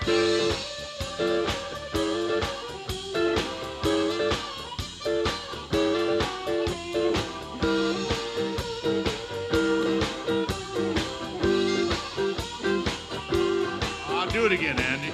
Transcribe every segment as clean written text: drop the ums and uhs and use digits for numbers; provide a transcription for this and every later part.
Do it again, Andy.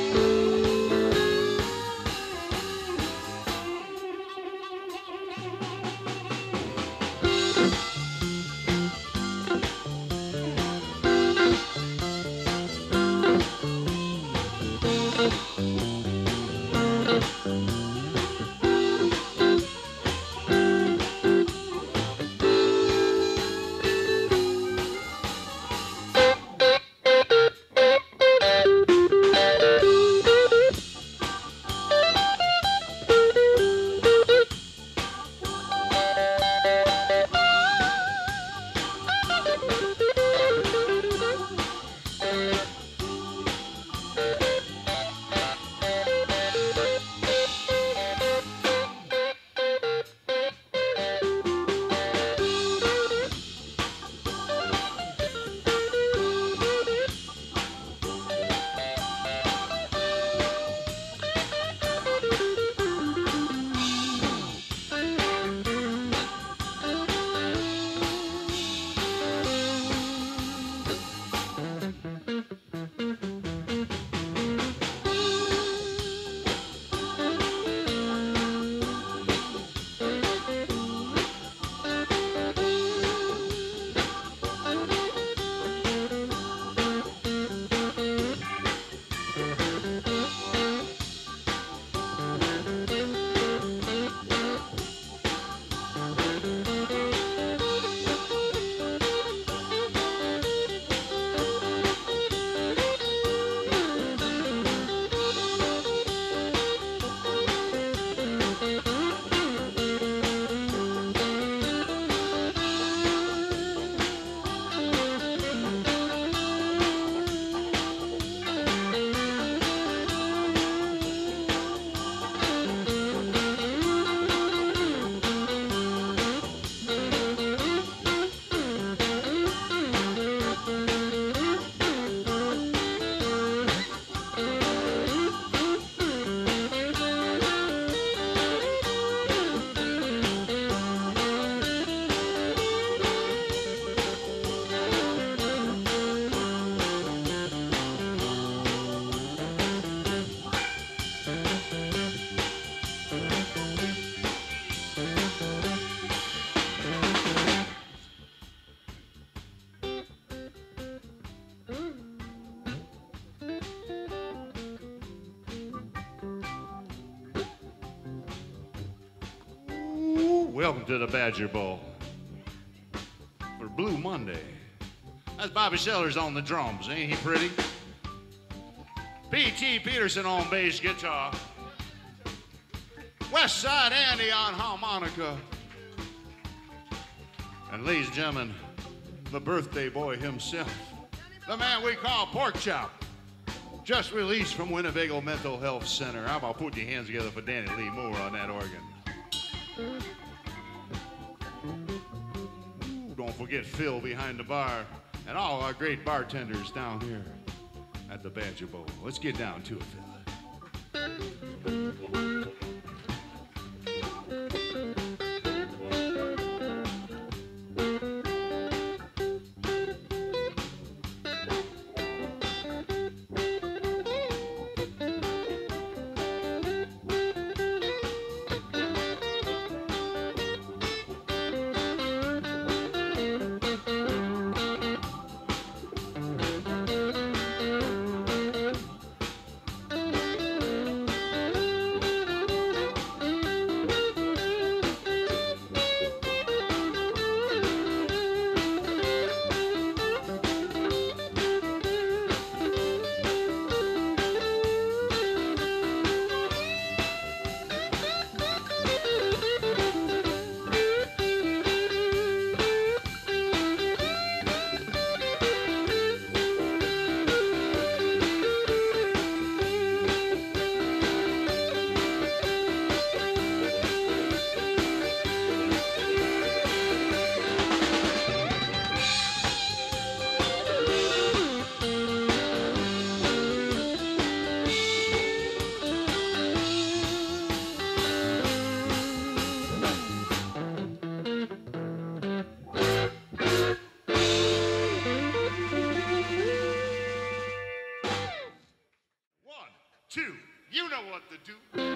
Welcome to the Badger Bowl for Blue Monday. That's Bobby Sellers on the drums, ain't he pretty? P.T. Pedersen on bass guitar. Westside Andy on harmonica. And ladies and gentlemen, the birthday boy himself, the man we call Pork Chop, just released from Winnebago Mental Health Center. How about putting your hands together for Danny Lee Moore on that organ? Ooh, don't forget Phil behind the bar and all our great bartenders down here at the Badger Bowl. Let's get down to it, Phil. 2. You know what to do.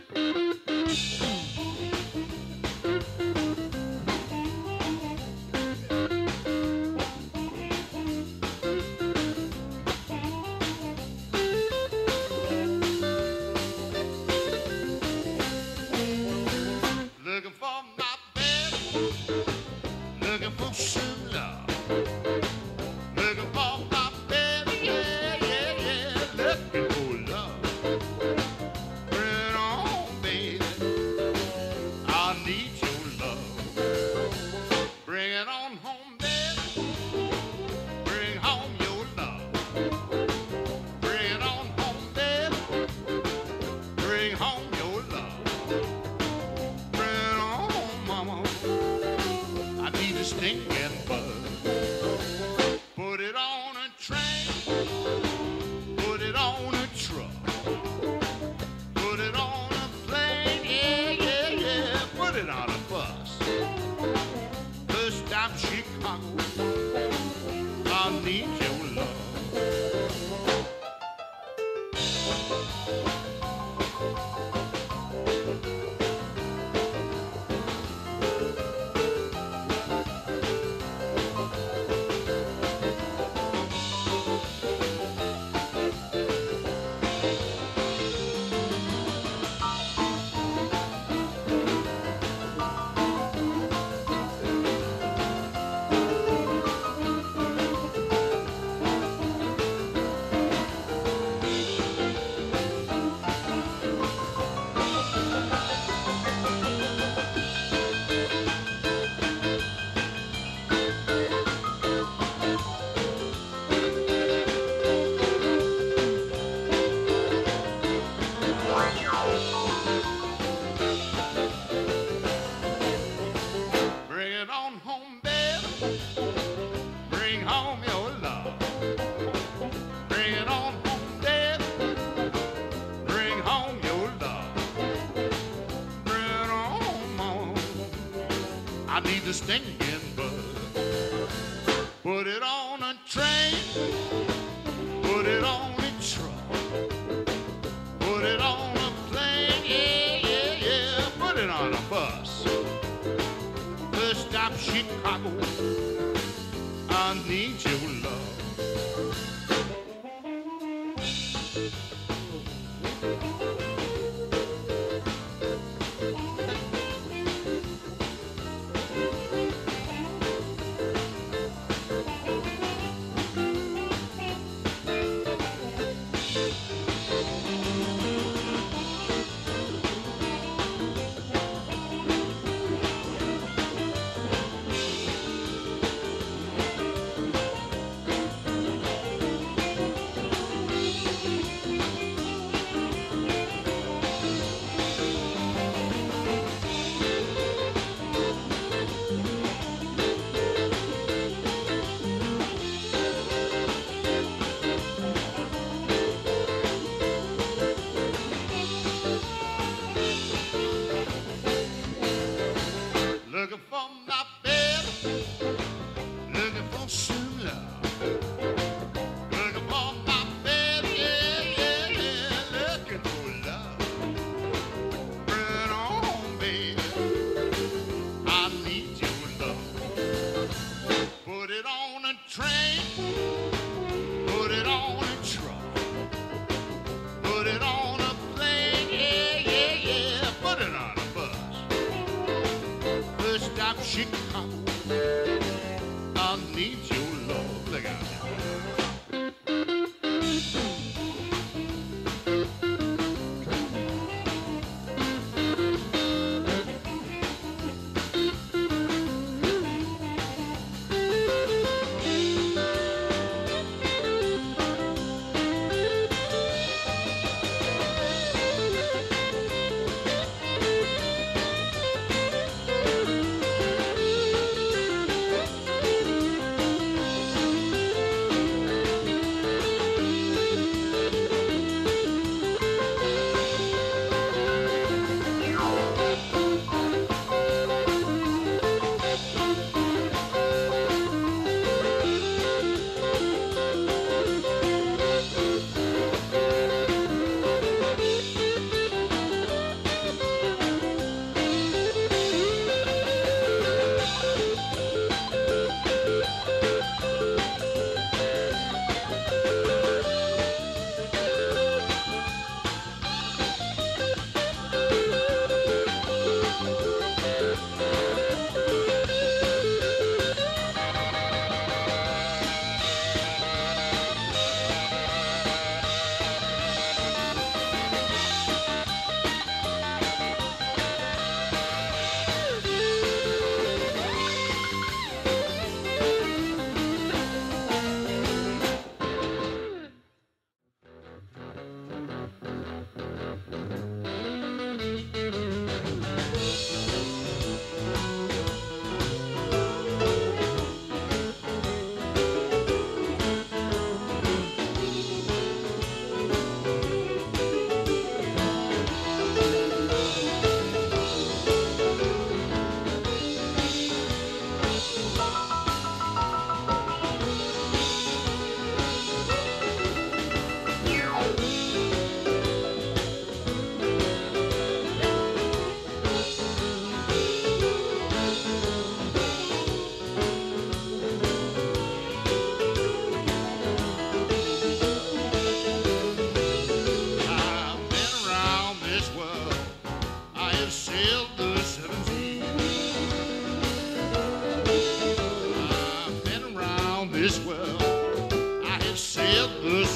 Looking for my baby, looking for some love. Looking for my baby, yeah, yeah, yeah, looking for love. Bring it on, baby, I need your love. Bring it on home, baby, bring home your love. Bring it on home, baby, bring home your love. Bring it on, mama, I need a stinging buzz. Put it on a train, put it on a truck, put it on a plane, yeah, yeah, yeah, put it on a bus. First stop Chicago, I need your love. Bring it on home, baby, bring home your love. Bring it on home, baby, bring home your love. Bring it on, mama, I need the stinging buzz. Put it on a train, put it on a truck, put it on a plane, yeah, yeah, yeah, put it on a bus. First stop Chicago, I need your love.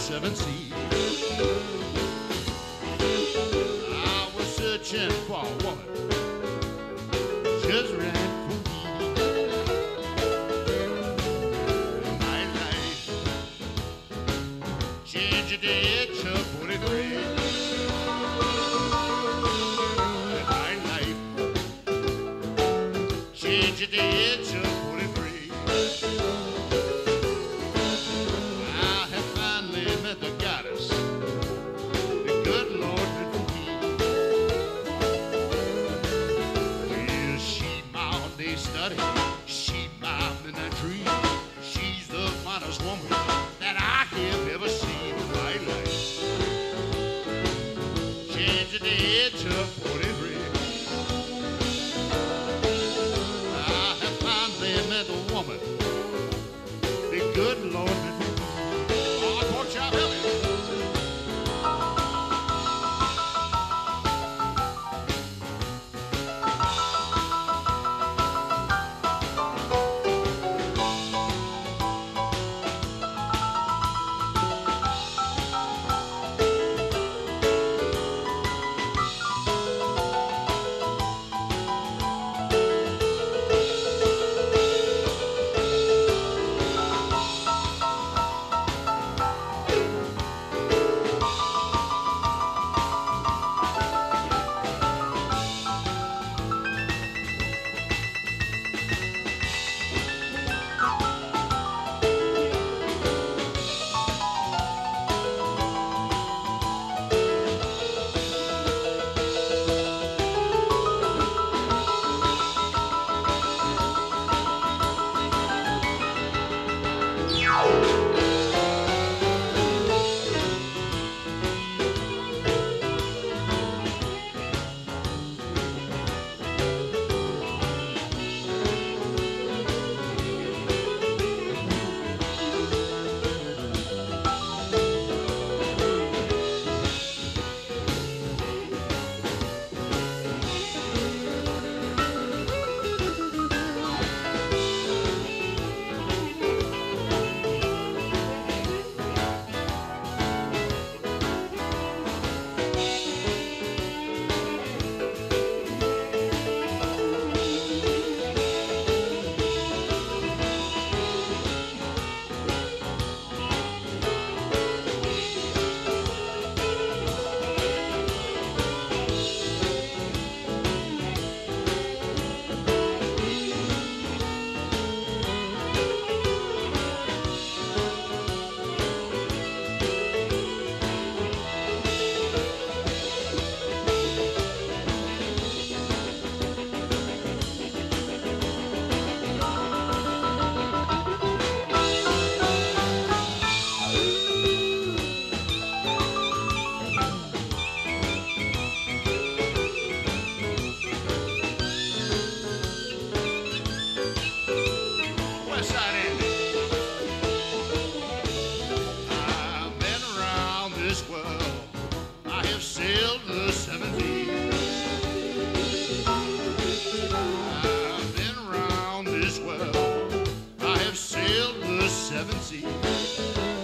seven seas. I was searching for a woman just right for me. My life changed at the age of 43. My life changed at the age of 43. I have finally met the goddess, the good Lord did for me. Well, she my all-day study, she my midnight dream. She's the finest woman that I have ever seen in my life. Changed at the age of 43. I have finally met the woman, the good Lord did for me. Oh, pork chop, help me. Westside Andy. I've been around this world. I have sailed the seven seas. I've been around this world. I have sailed the seven seas.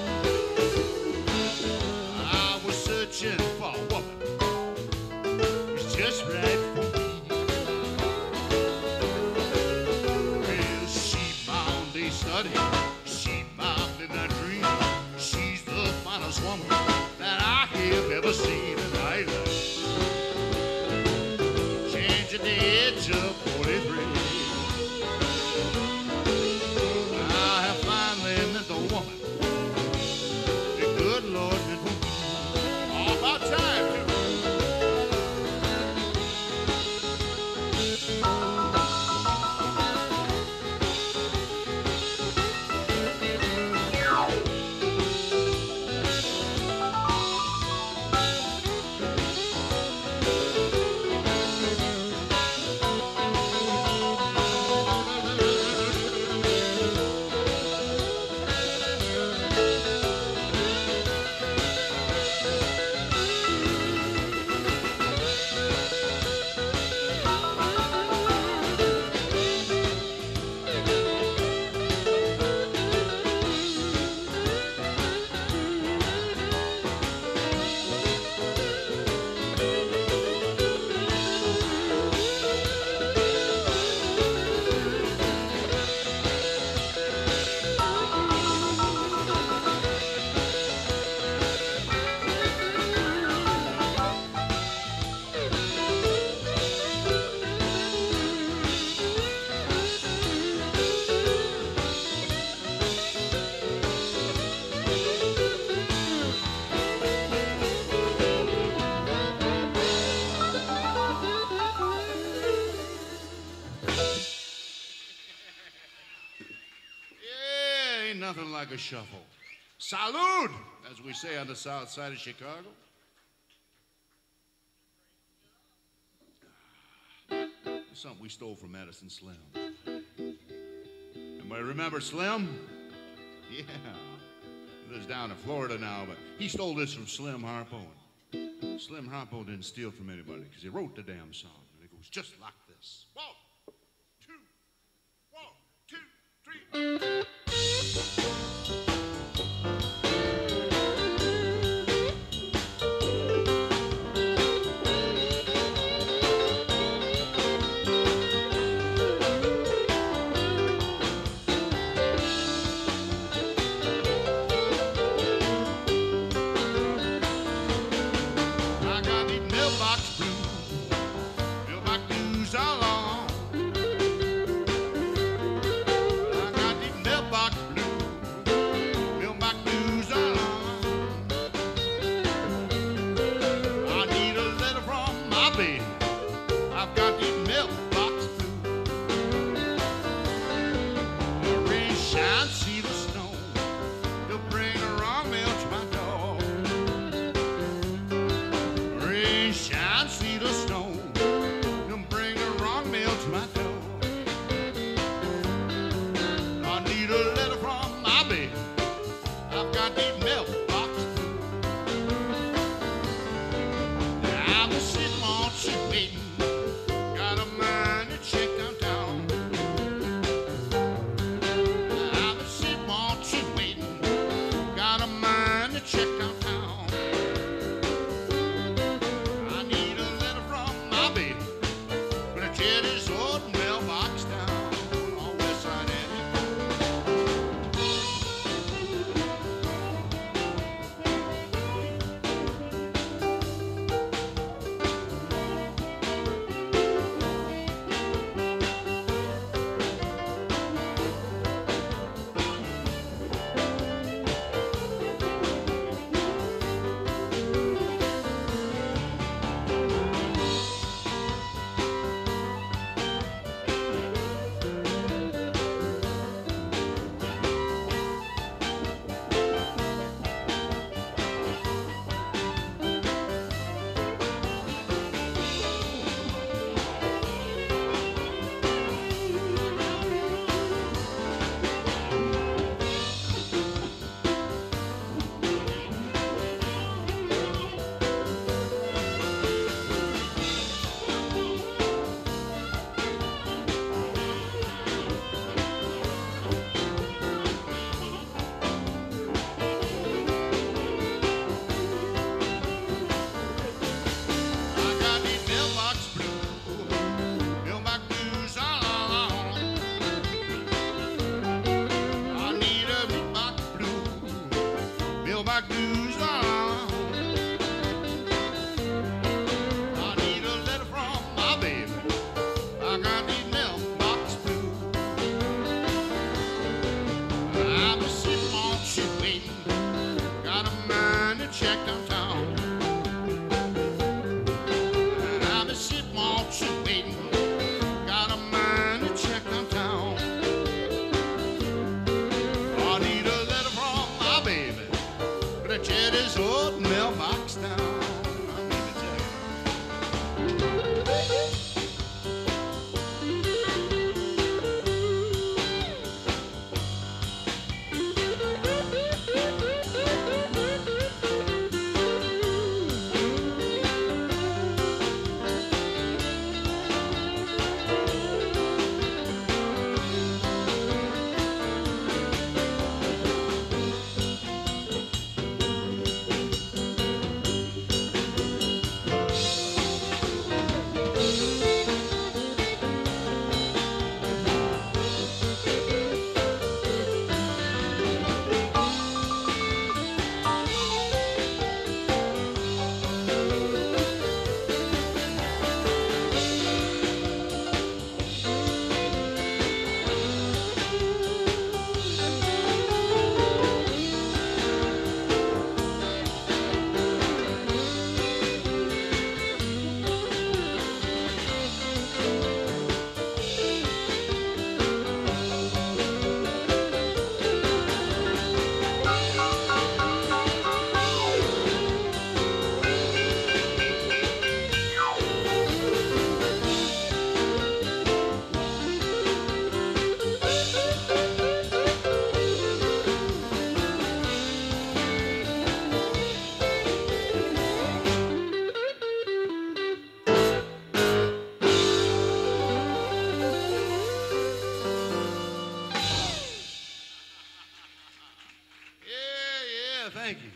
I was searching for a woman who's just right for me. Well, she found a study, she found in a dream. She's the finest woman that I have ever seen in my life. Changed at the age of 43. I have finally met the woman the good Lord did for me. All about time, too. like a shuffle. Salud, as we say on the south side of Chicago. It's something we stole from Madison Slim. Anybody remember Slim? Yeah. He lives down in Florida now, but he stole this from Slim Harpo. Slim Harpo didn't steal from anybody because he wrote the damn song. And it goes just like this. 1, 2, 1, 2, 3.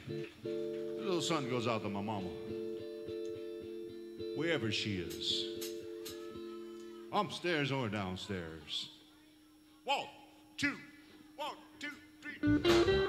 A little something goes out to my mama, wherever she is, upstairs or downstairs. 1, 2, 1, 2, 3.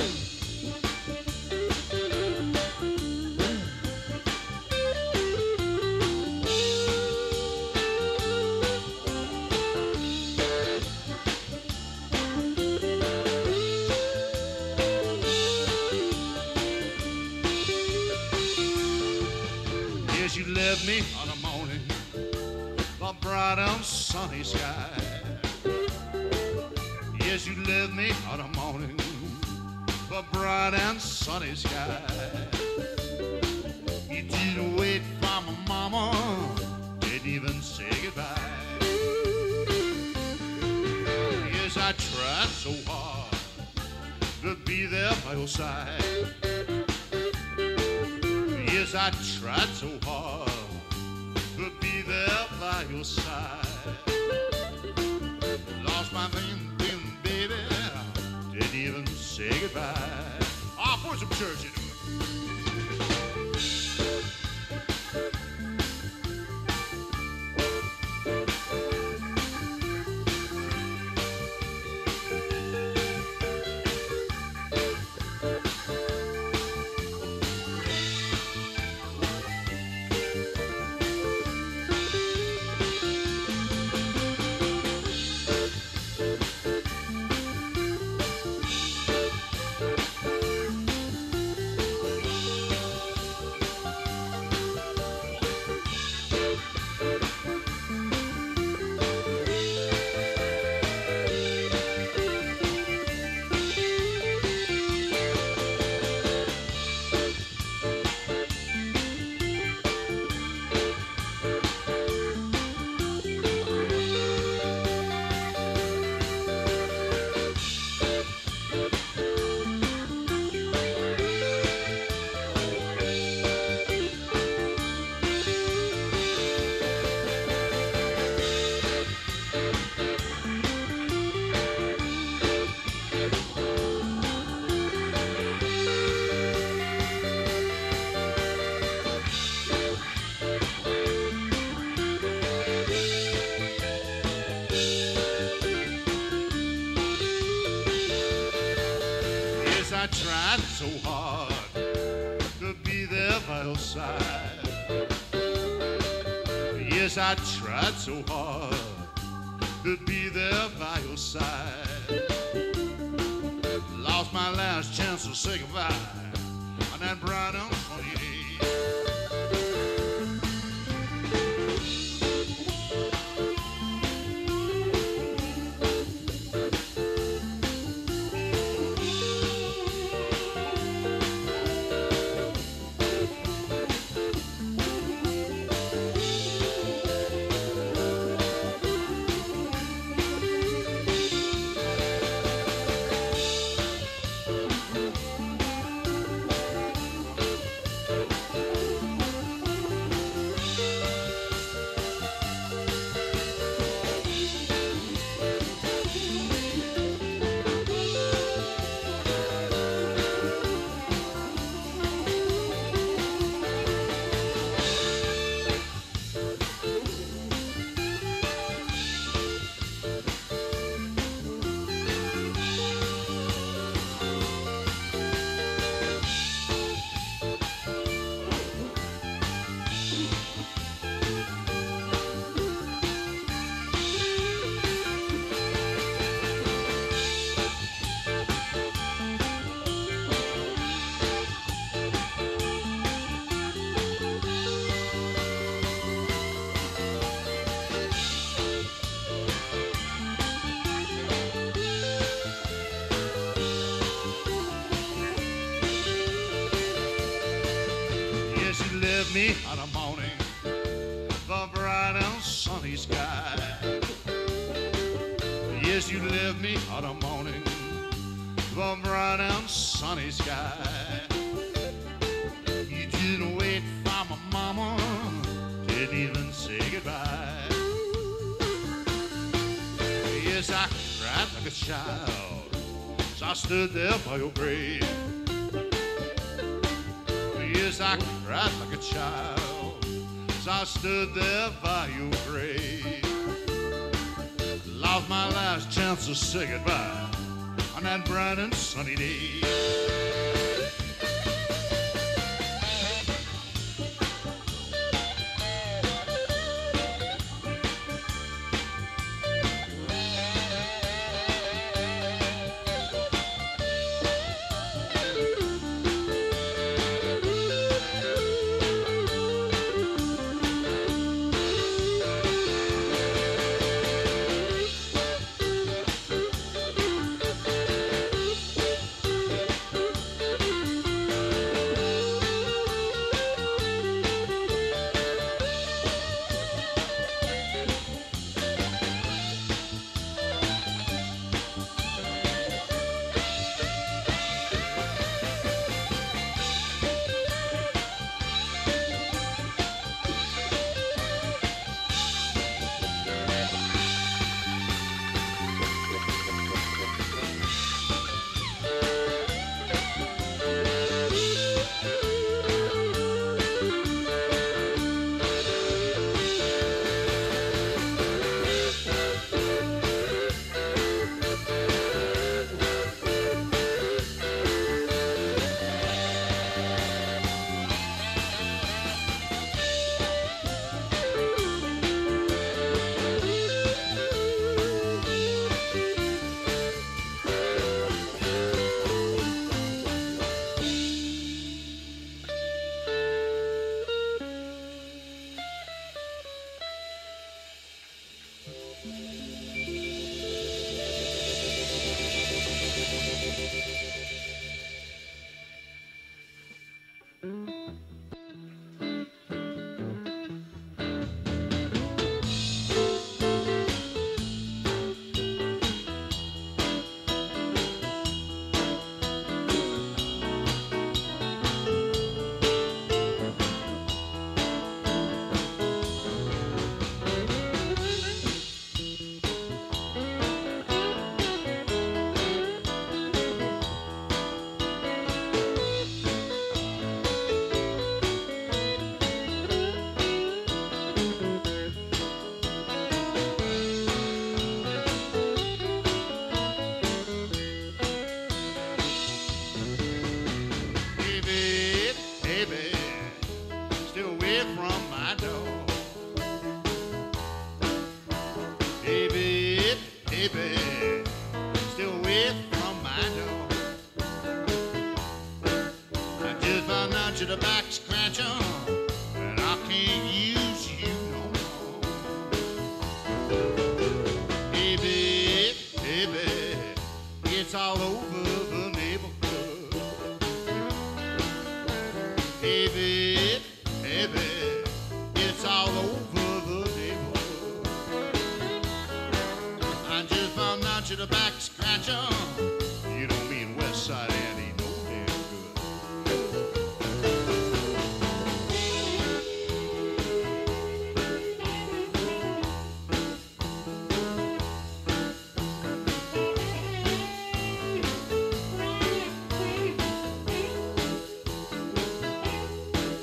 Yes, you left me on a morning, a bright and sunny sky. Yes, you left me on a morning, a bright and sunny sky. You didn't wait for my mama, didn't even say goodbye. Yes, I tried so hard to be there by your side. Yes, I tried so hard to be there by your side. Lost my thing, baby, didn't even say goodbye. I'll put some church into it. I tried so hard to be there by your side. Yes, I tried so hard to be there by your side. Lost my last chance to say goodbye on that bright and sunny day. Me on a morning, the bright and sunny sky. Yes, you left me on a morning, the bright and sunny sky. You didn't wait for my mama, didn't even say goodbye. Yes, I cried like a child, so I stood there by your grave. Yes, I cried like a child as I stood there by your grave. Lost my last chance to say goodbye on that bright and sunny day. The back scratcher. You don't mean Westside Andy, no damn good.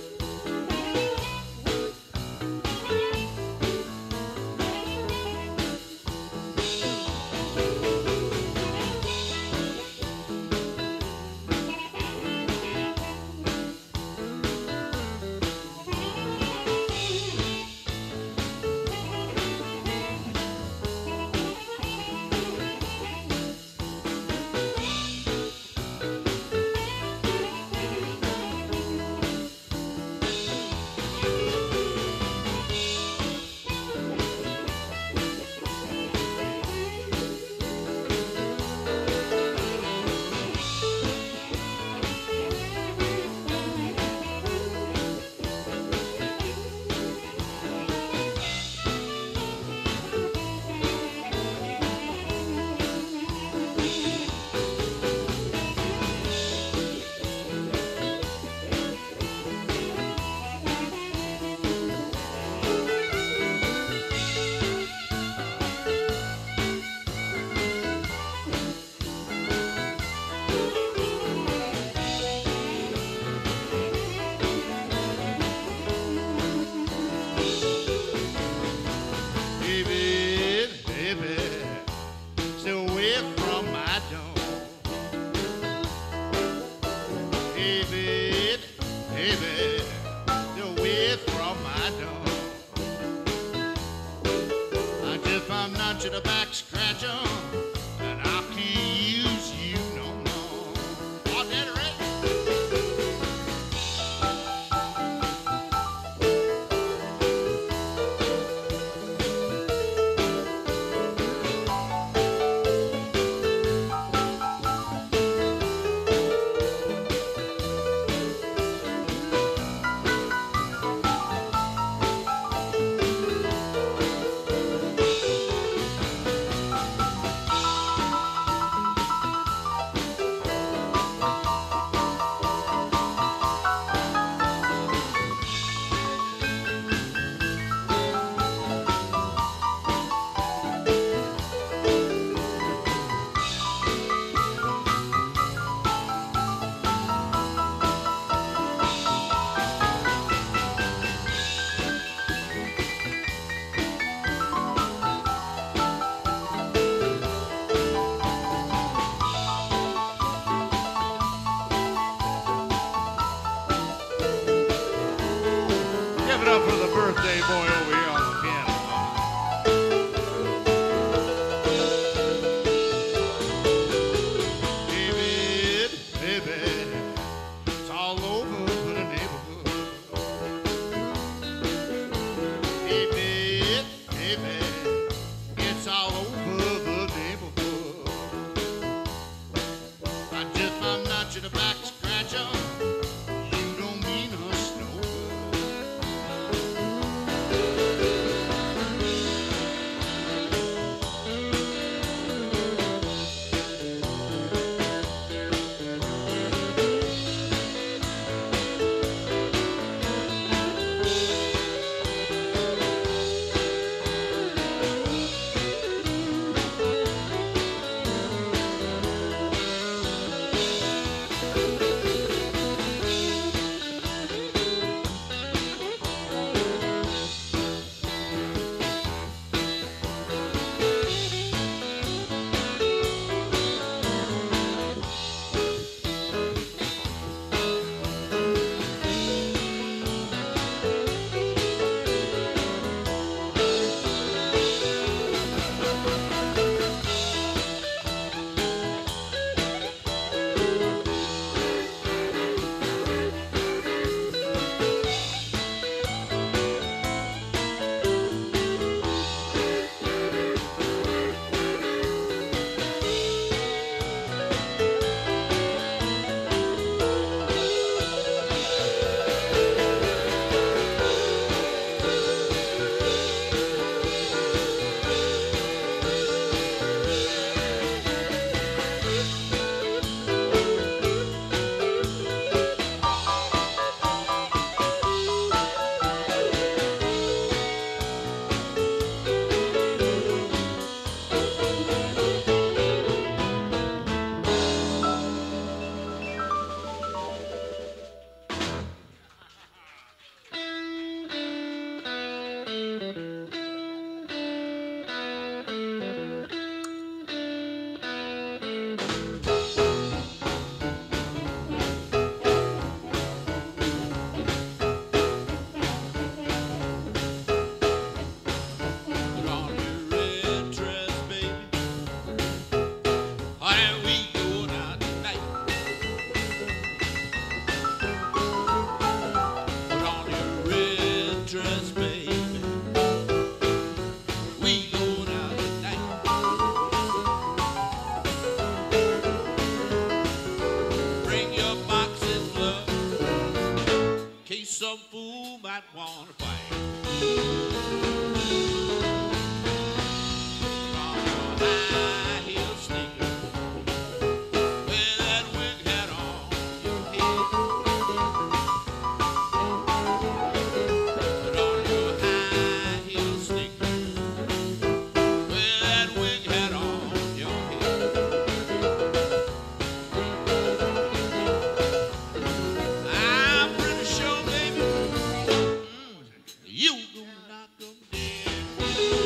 baby, away from my door. I just found out you're the back scratcher, and I can't use you no more. Oh, Daddy Ray. Give it up for the birthday boy over here on the piano. Baby, baby, it's all over the neighborhood. Baby, baby, it's all over the neighborhood. I just found out you're the back scratcher. You don't mean us no some fool might want to fight. You gonna knock 'em dead.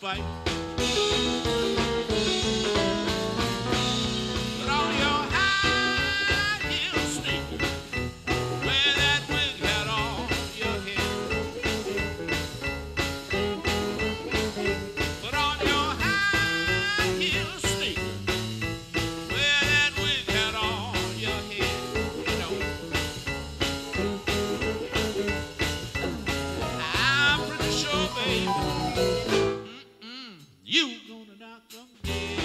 fight. Put on your high heel sneakers, wear that wig hat on your head. Put on your high heel sneakers, wear that wig hat on your head. You know, I'm pretty sure, baby, you gonna knock them dead.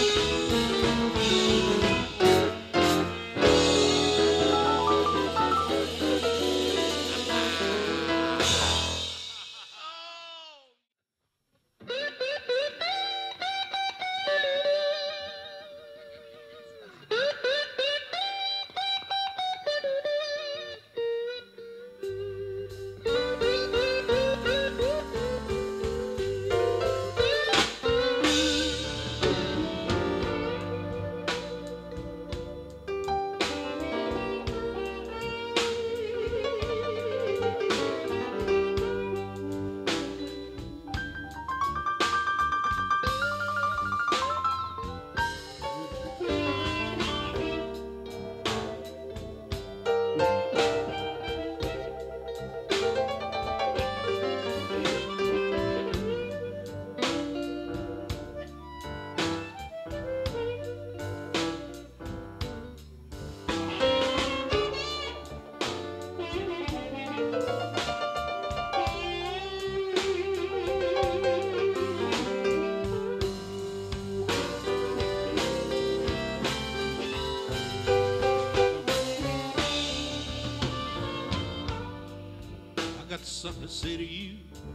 Something to say to you.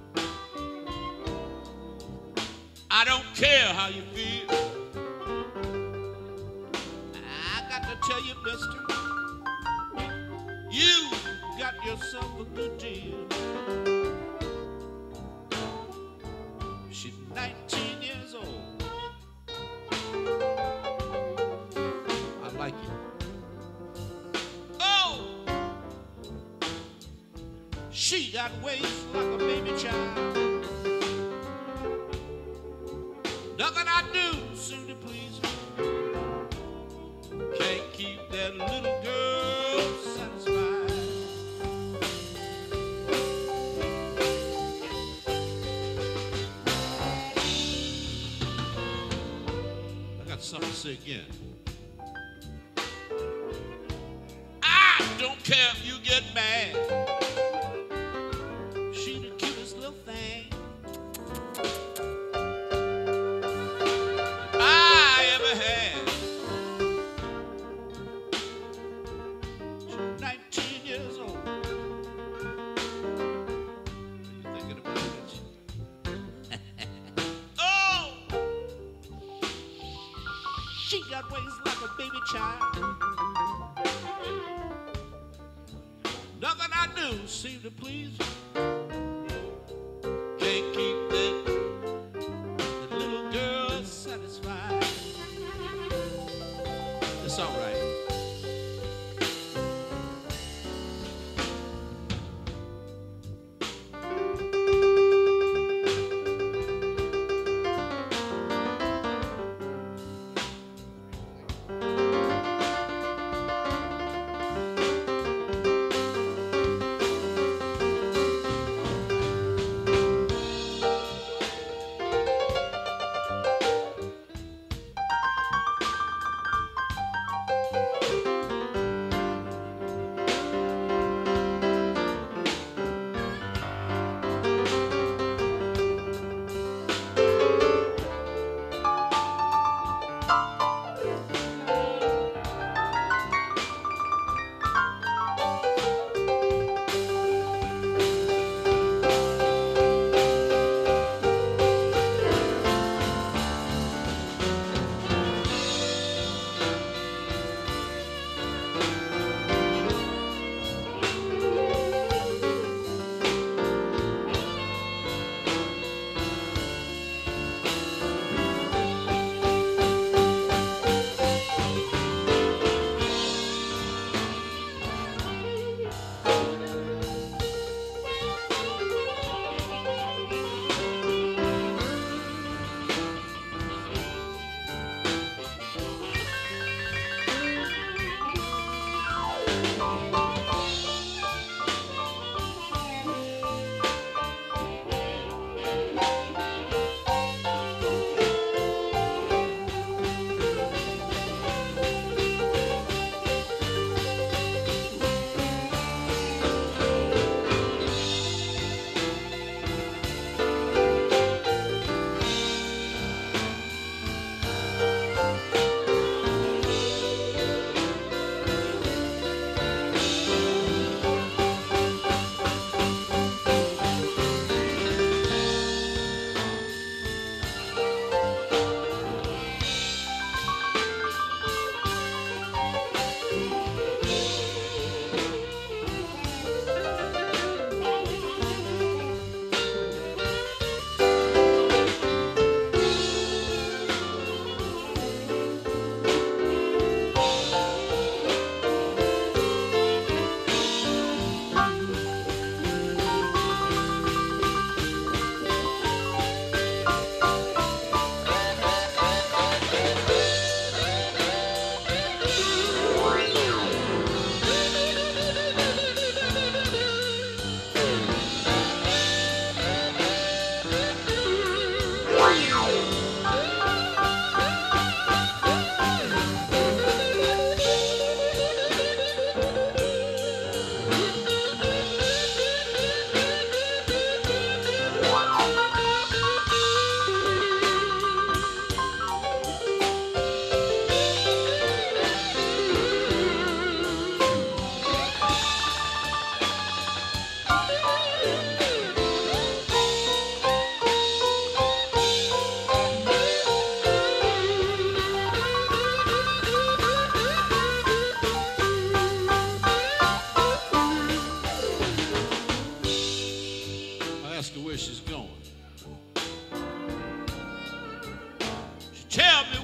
I don't care how you feel. I got to tell you, mister, you got yourself a good deal. She's 19 years old. I like it. She got waist like a baby child. Nothing I do seem to please her. Can't keep that little girl satisfied. I got something to say again. I don't care if you get mad. Seem to please you. Can't keep that little girl satisfied. It's all right.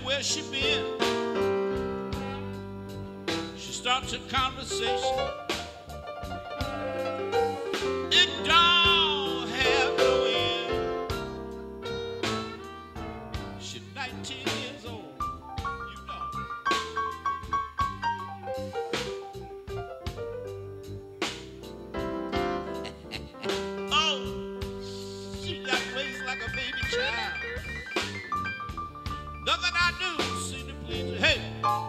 where she been. She starts a conversation. It don't have no end. She's 19 years old, you know. Oh, she got raised like a baby child. Nothing I do seem to please her. Hey,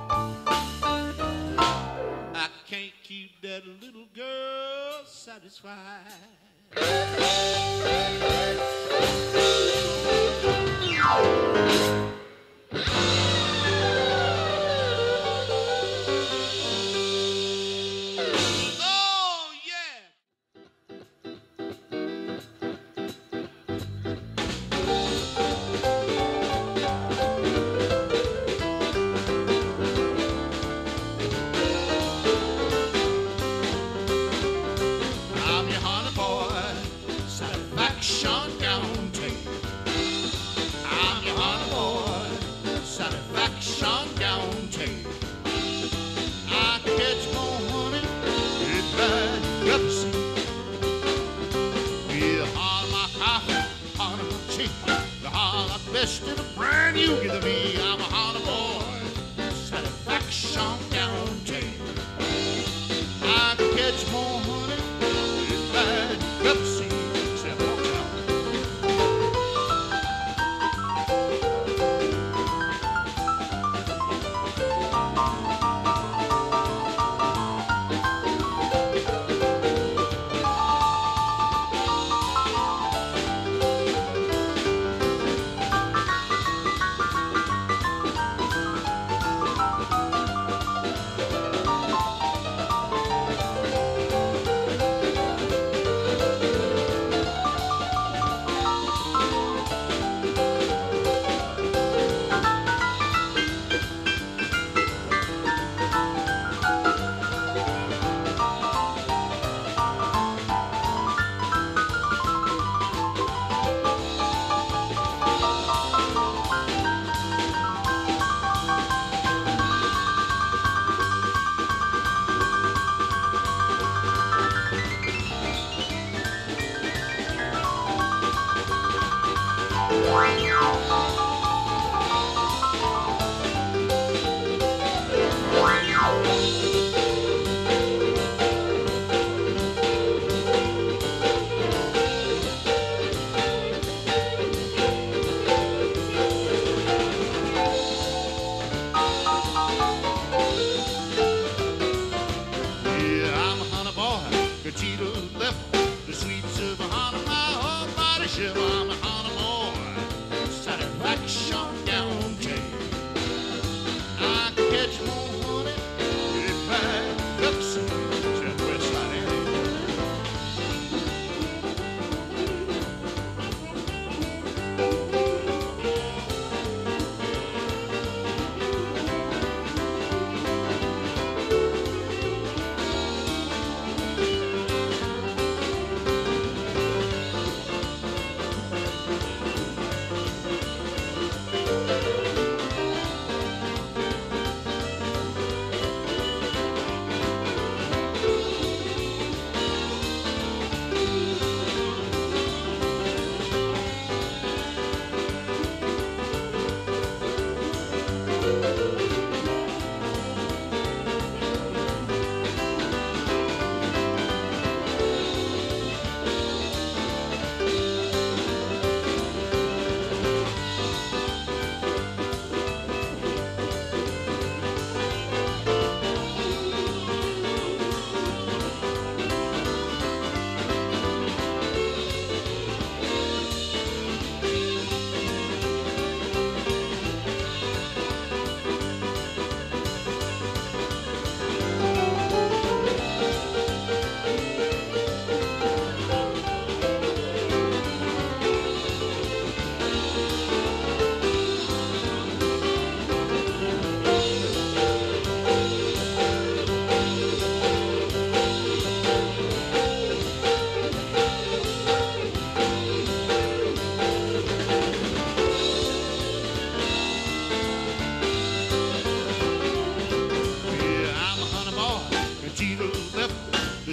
I can't keep that little girl satisfied. Oh, yeah. I'm your honey boy, satisfaction guarantee. I'm your honey boy, satisfaction guarantee. I catch more honey if I ever see. You haul my coffee, honey my cheek. You haul the best in the brand you give to me. I'm a honey boy, satisfaction guarantee. I catch more honey if I ever see. Say, walk out.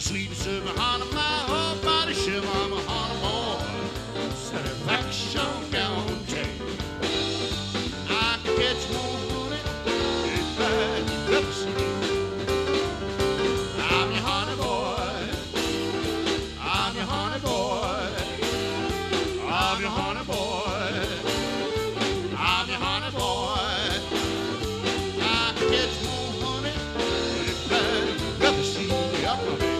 sweet and silver honey, my whole body shiver. I'm a honey boy, satisfaction guaranteed. I can get more honey if you never see. I'm your honey boy. I'm your honey boy. I'm your honey boy. I'm your honey boy. I can get more honey if you never see. Up, baby.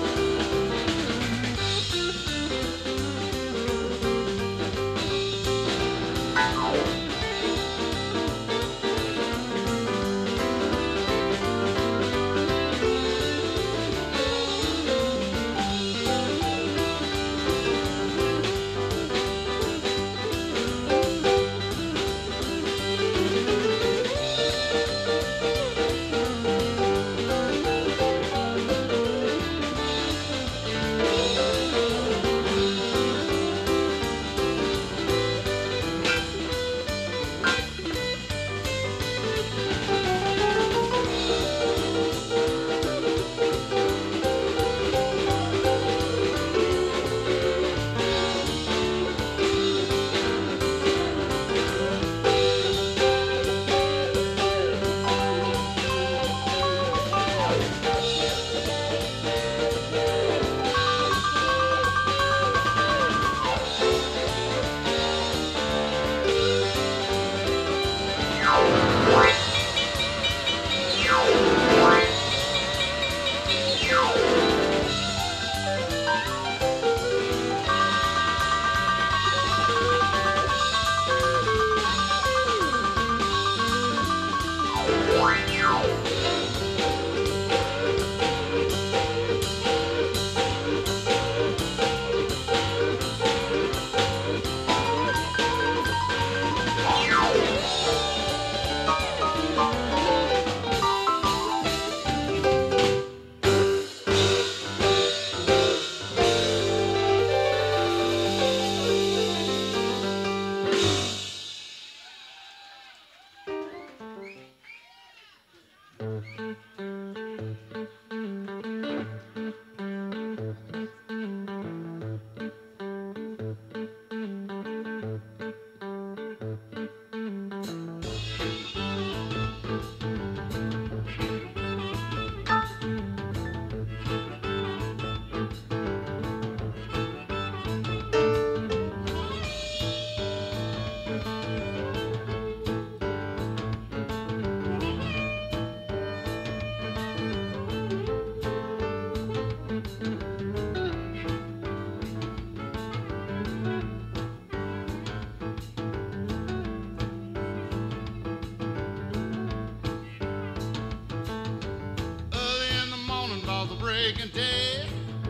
Breaking day,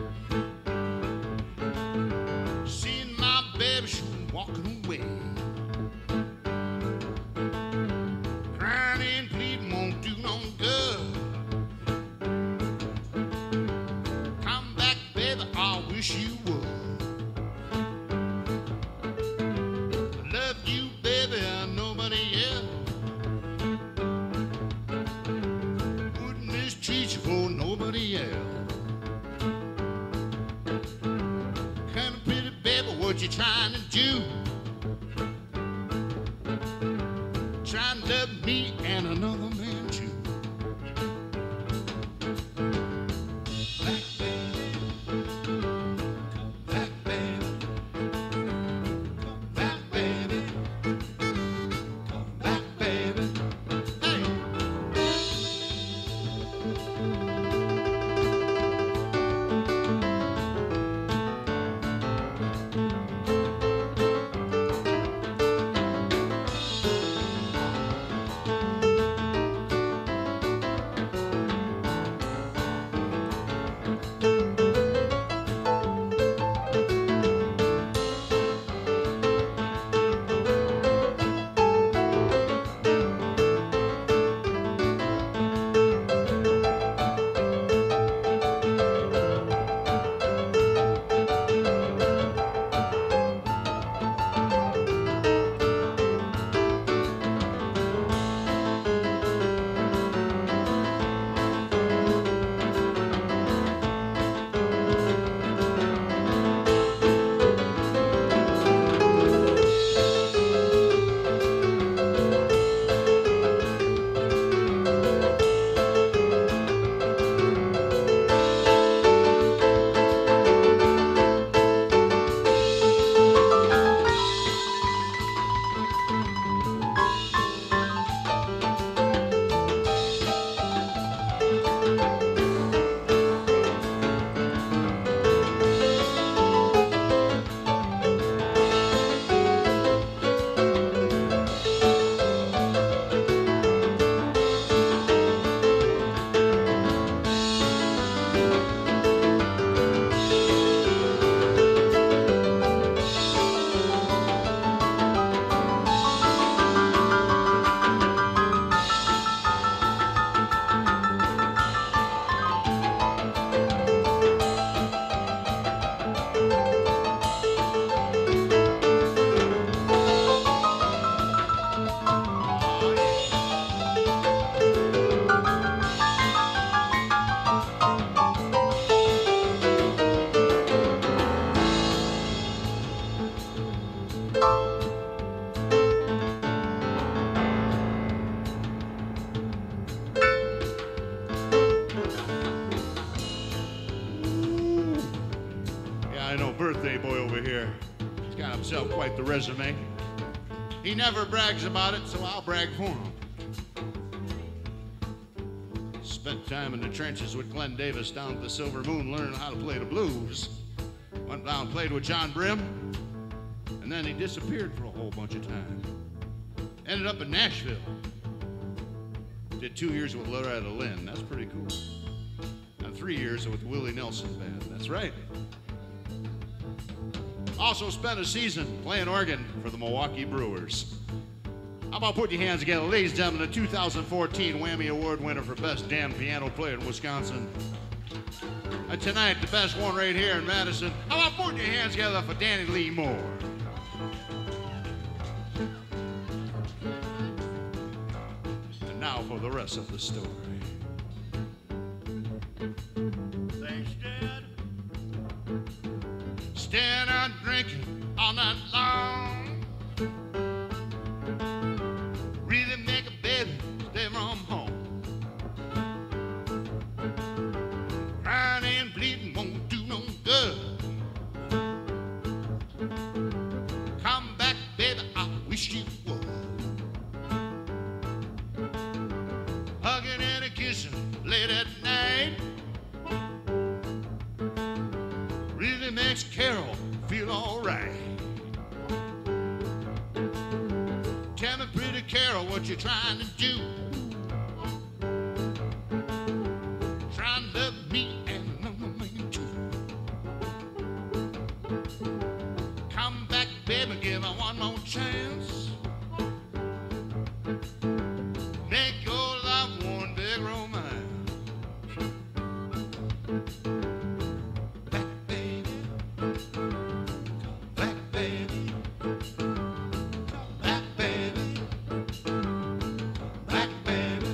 seeing my baby shooting, walking away, crying and pleading won't do no good. Come back, baby, I wish you would. I love you, baby, and nobody else. Wouldn't mistreat you for nobody else. What you trying to do? Trying to love me and another man too. Black baby, come back baby, come back baby, come back baby. Hey. himself quite the resume. He never brags about it, so I'll brag for him. Spent time in the trenches with Glenn Davis down at the Silver Moon learning how to play the blues. Went down and played with John Brim, and then he disappeared for a whole bunch of time. Ended up in Nashville. Did 2 years with Loretta Lynn. That's pretty cool. And 3 years with Willie Nelson Band. That's right. Also spent a season playing organ for the Milwaukee Brewers. How about put your hands together, ladies and gentlemen, the 2014 Whammy Award winner for Best Damn Piano Player in Wisconsin. And tonight, the best one right here in Madison. How about putting your hands together for Danny Lee Moore? And now for the rest of the story. Thanks, Dad. Staying out drinking all night long. Really make a baby stay from home. Crying and bleeding won't do no good. Come back, baby, I wish you would. Hugging and a kissing late at night really makes Carol feel all right. Tell me, pretty Carol, what you trying to do? Trying to love me and love me too. Come back, baby, give me one more chance. Make your love one big romance. Back, baby. Back, baby. Back, baby. Back, baby.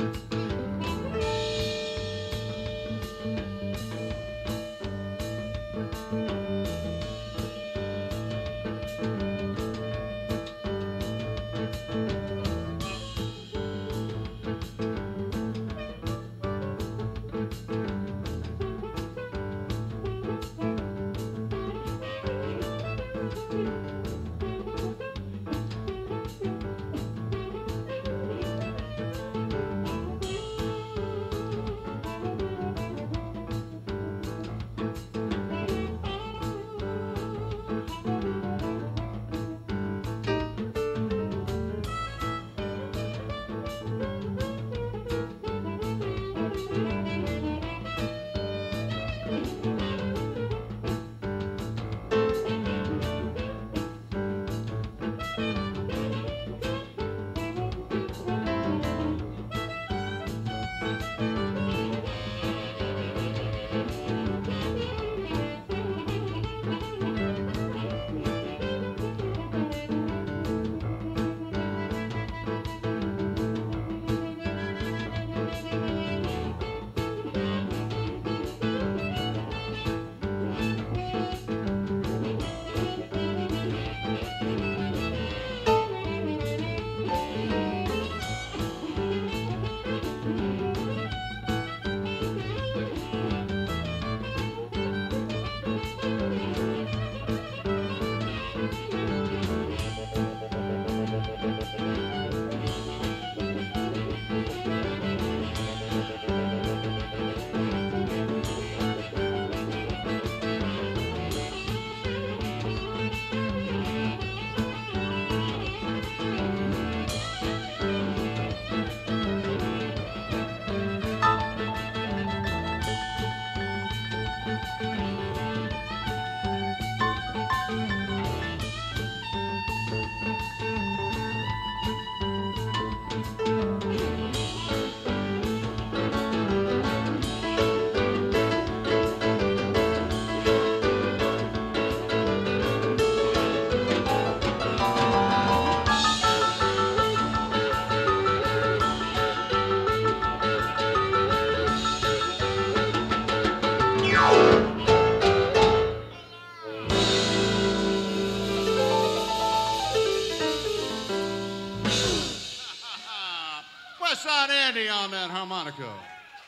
Westside Andy on that harmonica.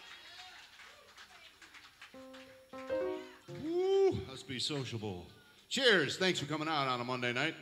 Woo, let's be sociable. Cheers. Thanks for coming out on a Monday night.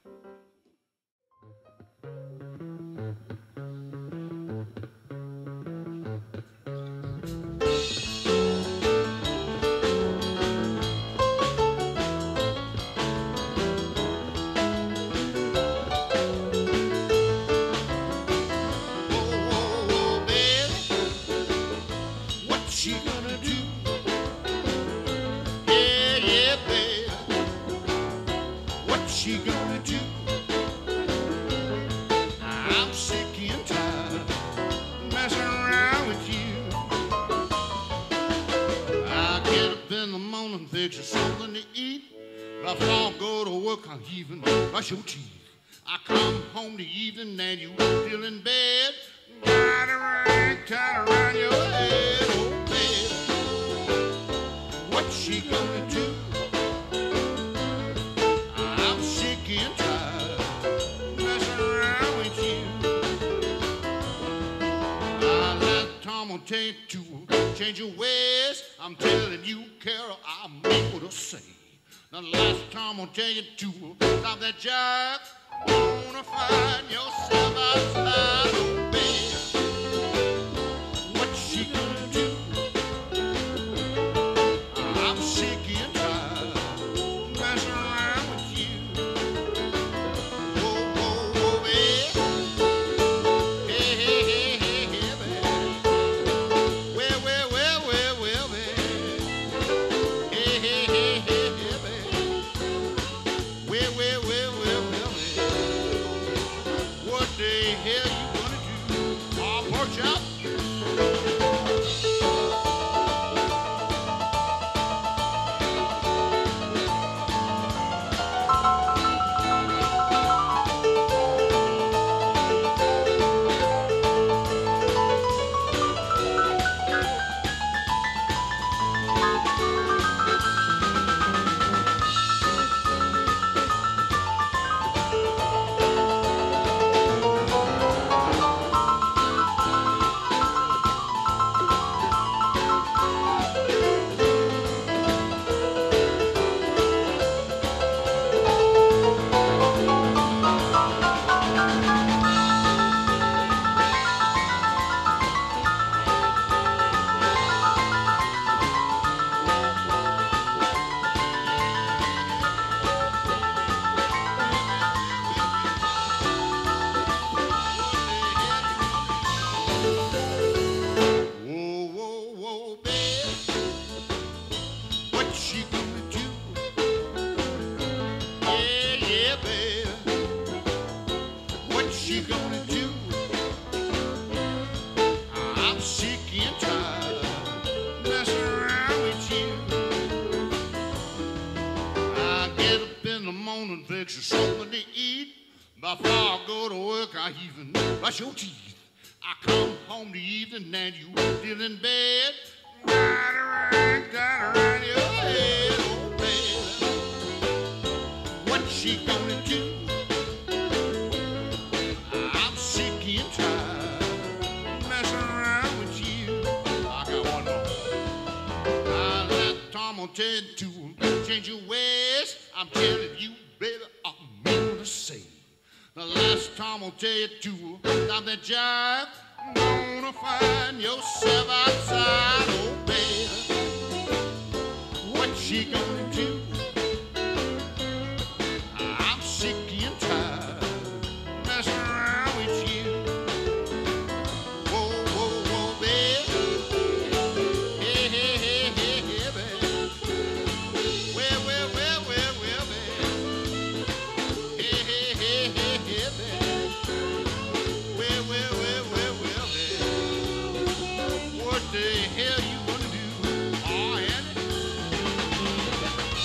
Brush your teeth. I come home the evening and you still in bed. Tied around your head, oh baby. What's she gonna do? I'm sick and tired messing around with you. Last time I'll tell you to change your ways. I'm telling you, Carol, I'm able to say. The last time I'll tell you to stop that jive. Wanna find yourself outside, oh baby. What's she gonna do? I'm sick and tired messing around with you. Whoa, whoa, whoa, baby. Hey, hey, hey, hey, hey, baby. Well, well, well, well, well, baby. Hey, hey, hey, hey. Well, well, well, well, well, what the hell you gonna do? Oh, pork chop? Brush your teeth. I come home the evening and you still in bed. Tied around your head, oh baby. What's she gonna do? I'm sick and tired messing around with you. I got one more. Last time I'll tell you to change your ways. I'm telling you, baby, I'm gonna say. The last time I'll tell you to stop that jive. Gonna find yourself outside, oh baby. What's she gonna do? I'm sick and tired messing around with you. Whoa, whoa, whoa, baby. Hey, hey, hey, hey, hey, baby. Well, well, well, well, well, baby. Hey, hey, hey, hey, hey, baby. Well, well, well, well, well, baby. What the hell you gonna do? Oh, Andy?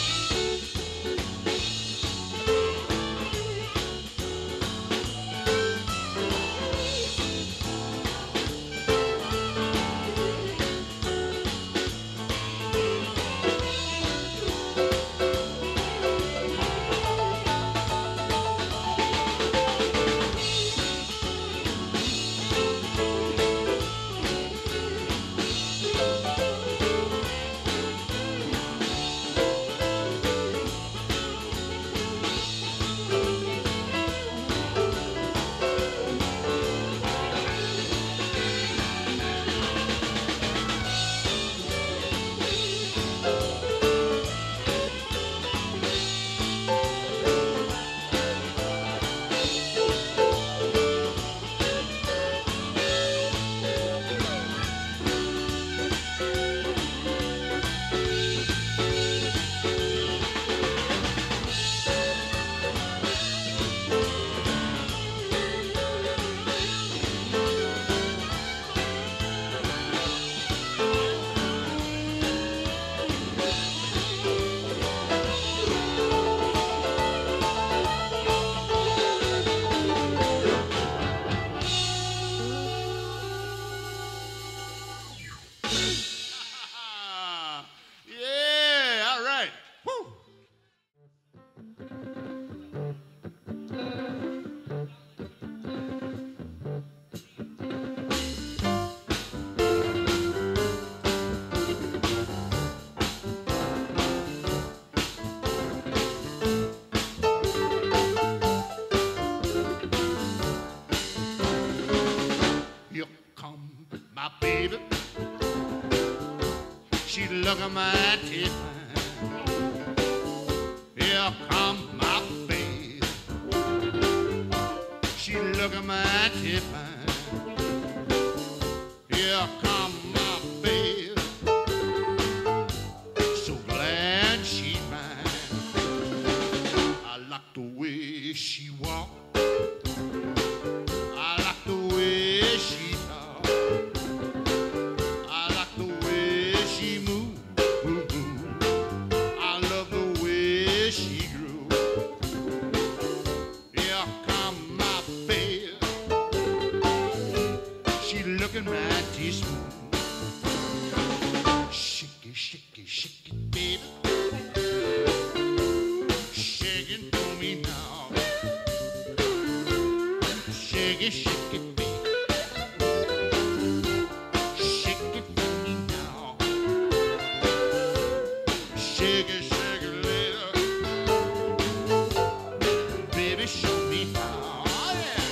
come my baby. She looking mighty fine. Here come my baby. She looking mighty fine. Here come my baby. So glad she's mine. I like the way she walk. I like the way she talk. I like the way she move. I love the way she grew. Here come my baby. She looking mighty smooth. Shake it, shake it, shake it, baby. Shake it for me now. Shake it, shake it, baby. Shake it for me now. Shake it, later. Baby, show me how. Oh, yeah.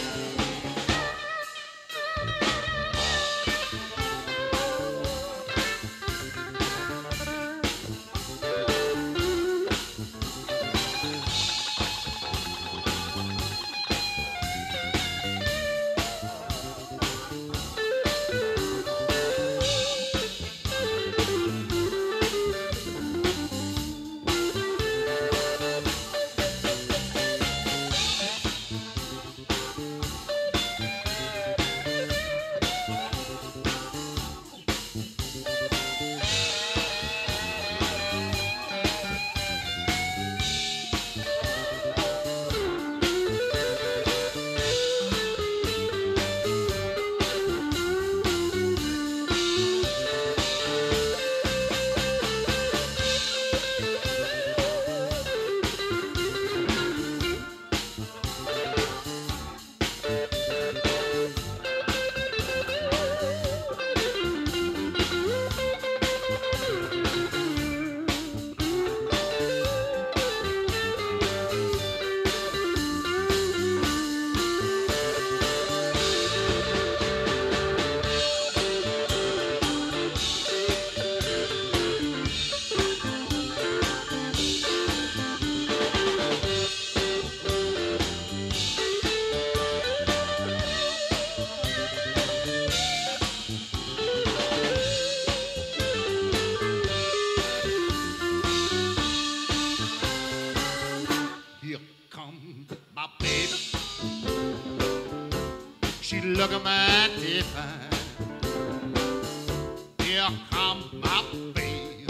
She looking mighty fine. Here come my baby.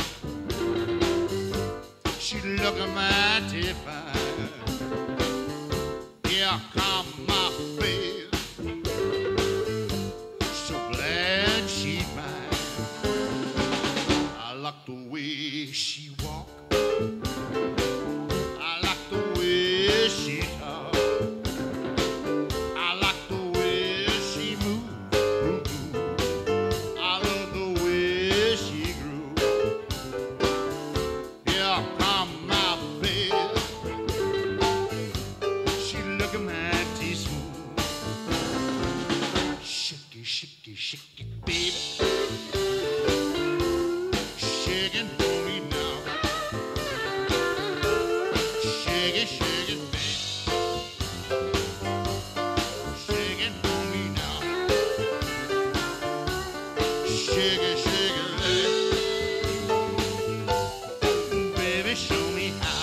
She looking mighty fine. Here come my baby. So glad she's mine. I like the way she walk. I like the way she talk. Shake it, baby. Shaking for me now. Shake it, baby. Shaking for me now. Shake it, baby. Baby, show me how.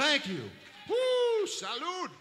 Thank you. Woo, salud.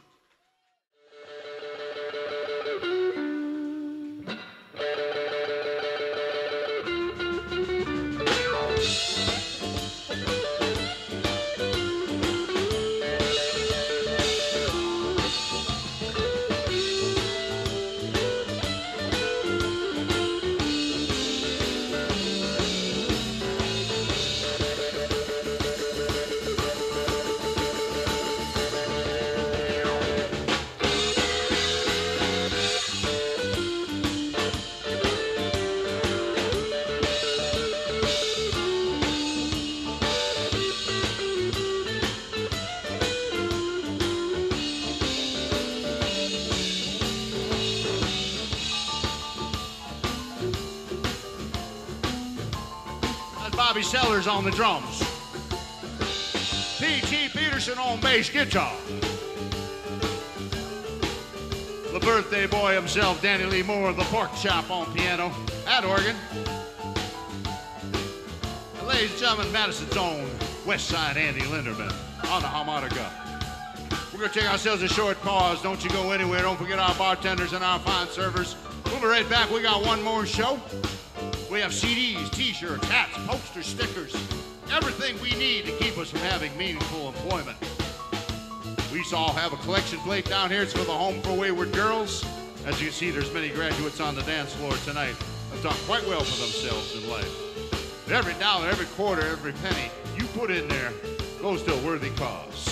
Bobby Sellers on the drums. P.T. Pedersen on bass guitar. The birthday boy himself, Danny Lee Moore, the pork chop on piano and organ. And ladies and gentlemen, Madison's own Westside Andy Linderman on the harmonica. We're going to take ourselves a short pause. Don't you go anywhere. Don't forget our bartenders and our fine servers. We'll be right back. We got one more show. We have CDs, T-shirts, hats, posters, stickers, everything we need to keep us from having meaningful employment. We all have a collection plate down here. It's for the Home for Wayward Girls. As you can see, there's many graduates on the dance floor tonight who've done quite well for themselves in life. But every dollar, every quarter, every penny you put in there goes to a worthy cause.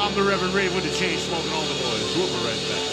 I'm the Reverend Raven with the chain smoking all the boys. We'll be right back.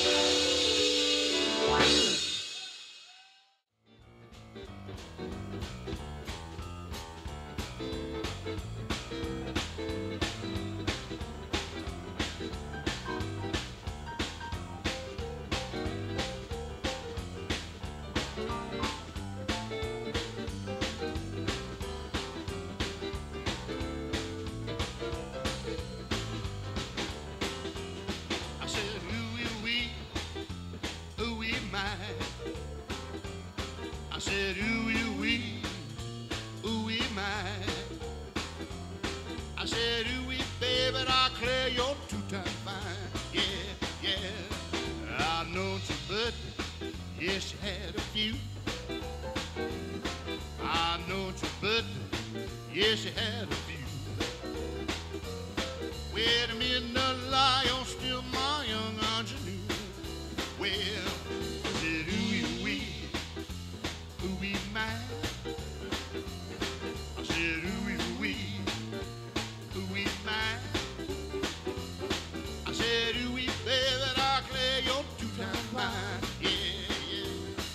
I said, ooh-wee, ooh-wee, my. I said, ooh-wee, baby, I'll clear your two-time fine. Yeah, yeah. I know you, but yes, you had a few. I know you, but yes, you had a few. Wait a minute, the lion still my young ingenue. Well, I said, ooh-wee, ooh-wee, my. I said, ooh-wee, ooh-wee, my. I said, ooh-wee, baby, I'll clear your two-time fine. Yeah, yeah.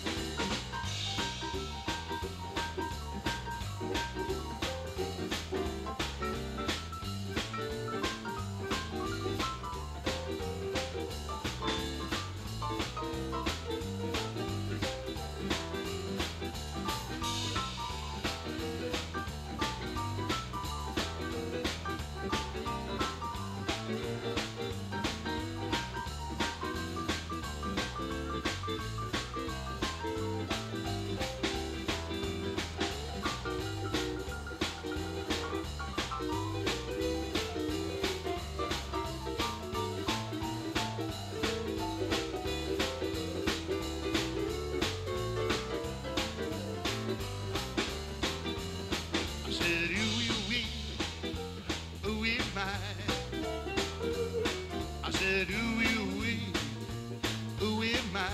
I said, ooh-wee, ooh-wee, my.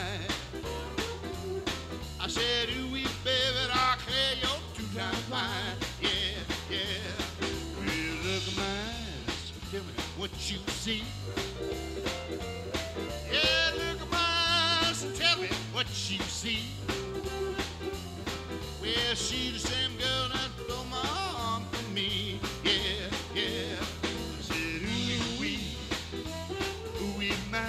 I said, ooh-wee, baby, I'll clear your two-time fine. Yeah, yeah. Well, look at my eyes, tell me what you see. Yeah, look at my eyes and tell me what you see. Well, she the same girl that stole my arm from me. Yeah, yeah. I said, ooh-wee, ooh-wee, my.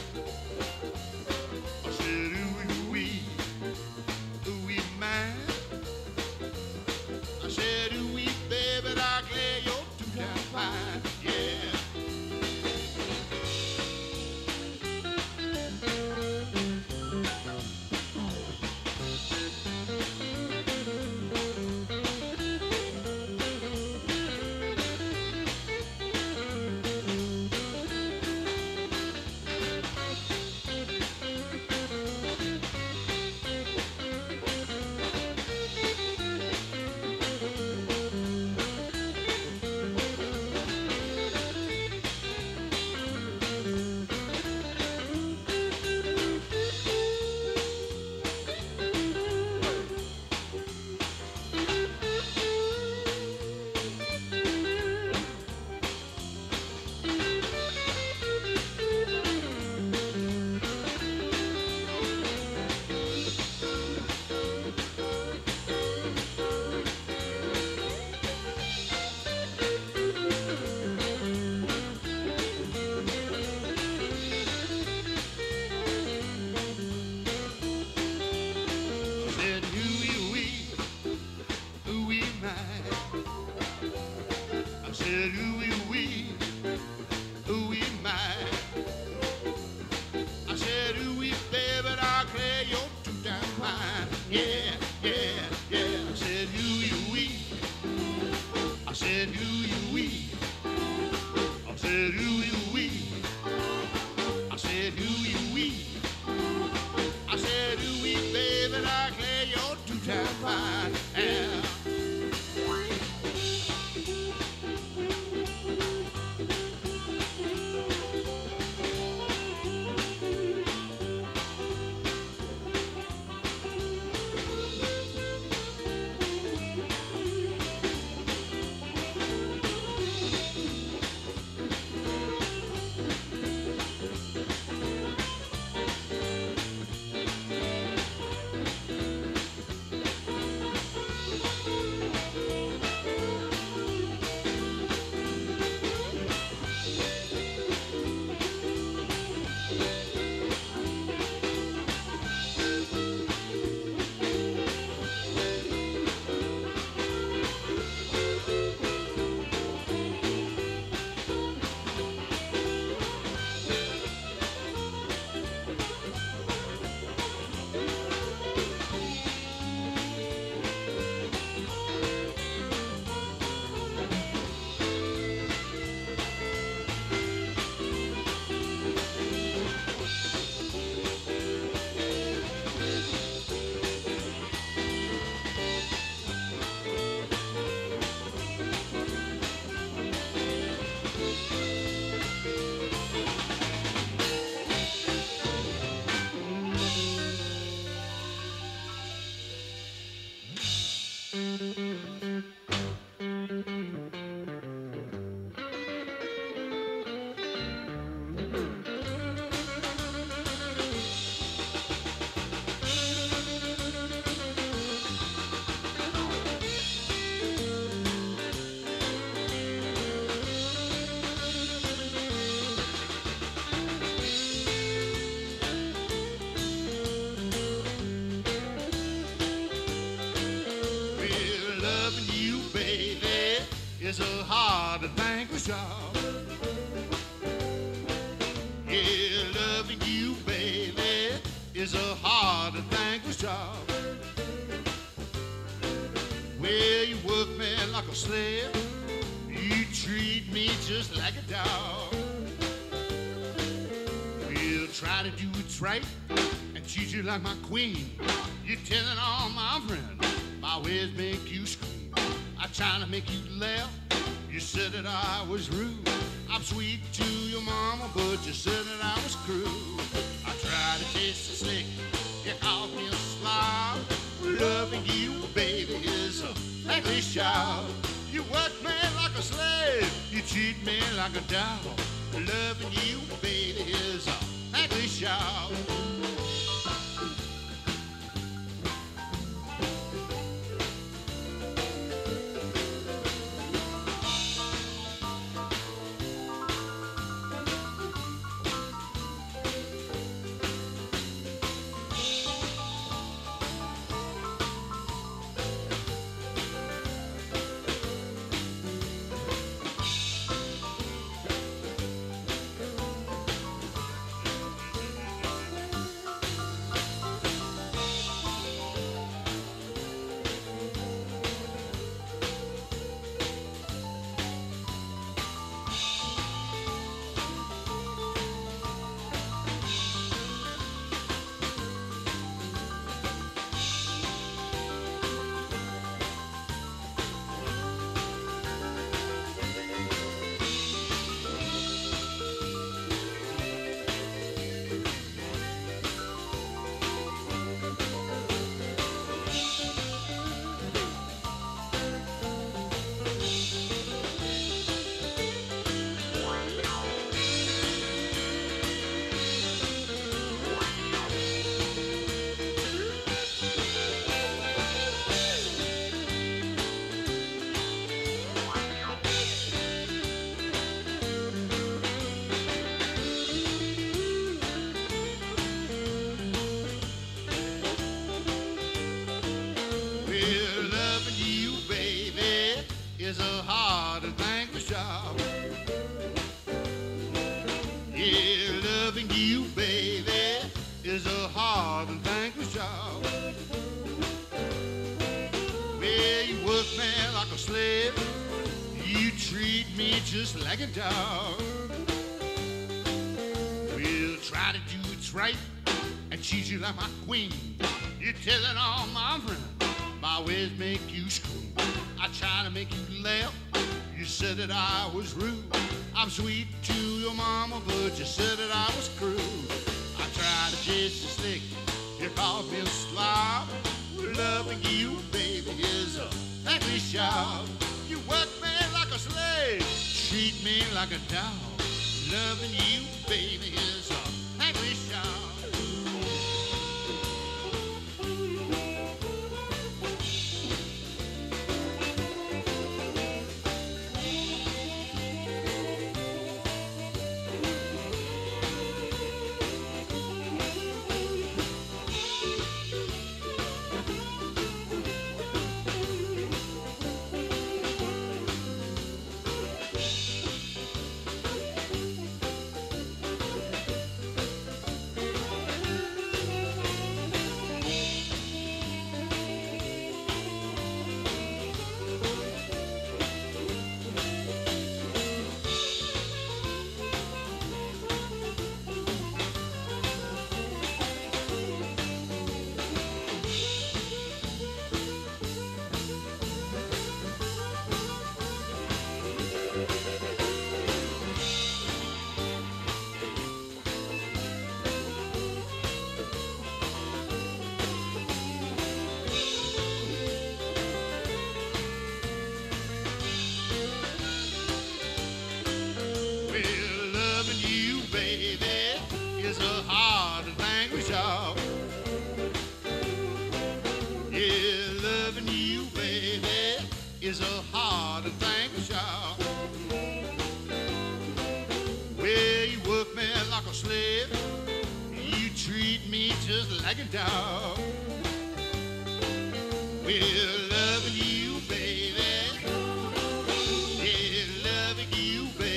I said, ooh-wee, ooh-wee, my. I said, ooh-wee, baby, I'll clear your two-time fine. Yeah. job. Yeah, loving you, baby, is a hard and thankless job. Well, you work me like a slave. You treat me just like a dog. We'll try to do what's right and treat you like my queen. You're telling all my friends my ways make you scream. I try to make you laugh. You said that I was rude. I'm sweet to your mama, but you said that I was cruel. I try to taste the slick. You called me a slob. Loving you, baby, is a thankless job. You work me like a slave. You treat me like a dog. Loving you, baby, is a thankless job. Is a hard and thankless job. Yeah, loving you, baby, is a hard and thankless job. Well, you work me like a slave. You treat me just like a dog. We'll try to do what's right and treat you like my queen. You're telling all my friends my ways make you scream. I try to make you laugh. You said that I was rude. I'm sweet to your mama, but you said that I was cruel. I tried to chase the slick. You called me a slob. Loving you, baby, is a thankless job. You work me like a slave. Treat me like a dog. Loving you, baby, is a thankless job. Is a hard and thankless job. Well, you work me like a slave. You treat me just like a dog. Well, loving you, baby. Yeah, loving you, baby.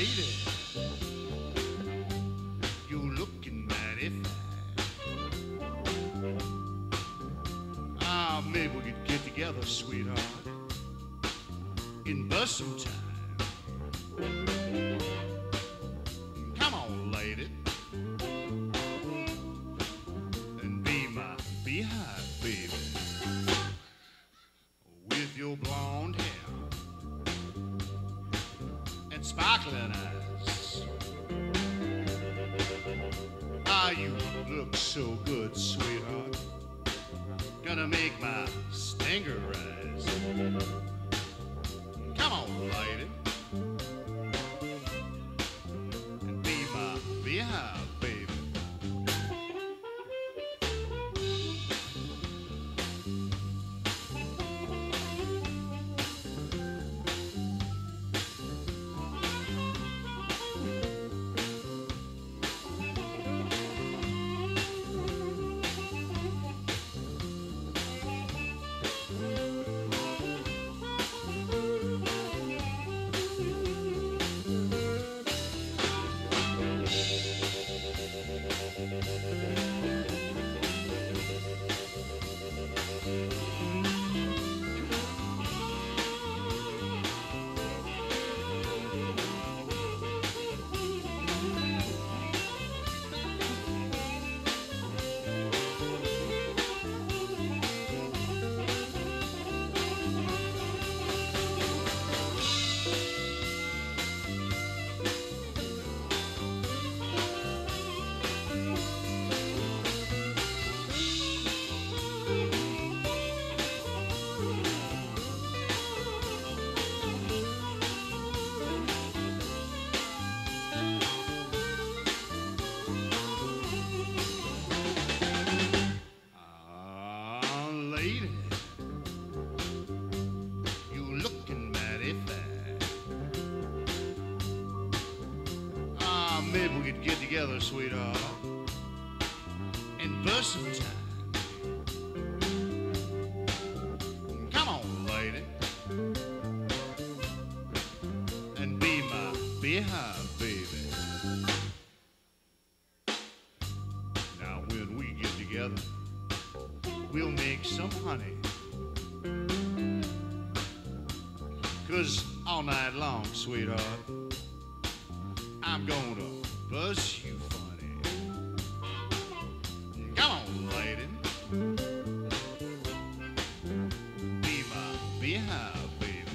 lady, you looking mighty fine. Ah, maybe we could get together, sweetheart, and bust some time. Come on, lady, and be my beehive, baby, with your blonde hair and sparkling eyes. Ah, you look so good, sweetheart, gonna make my stinger rise. Come on, lady, and be my beehive, baby. Maybe we could get together, sweetheart, and bust some time. Come on, lady, and be my beehive, baby. Now when we get together, we'll make some honey, 'cause all night long, sweetheart, I'm gonna buzz you funny. Come on, lady, be my beehive, baby.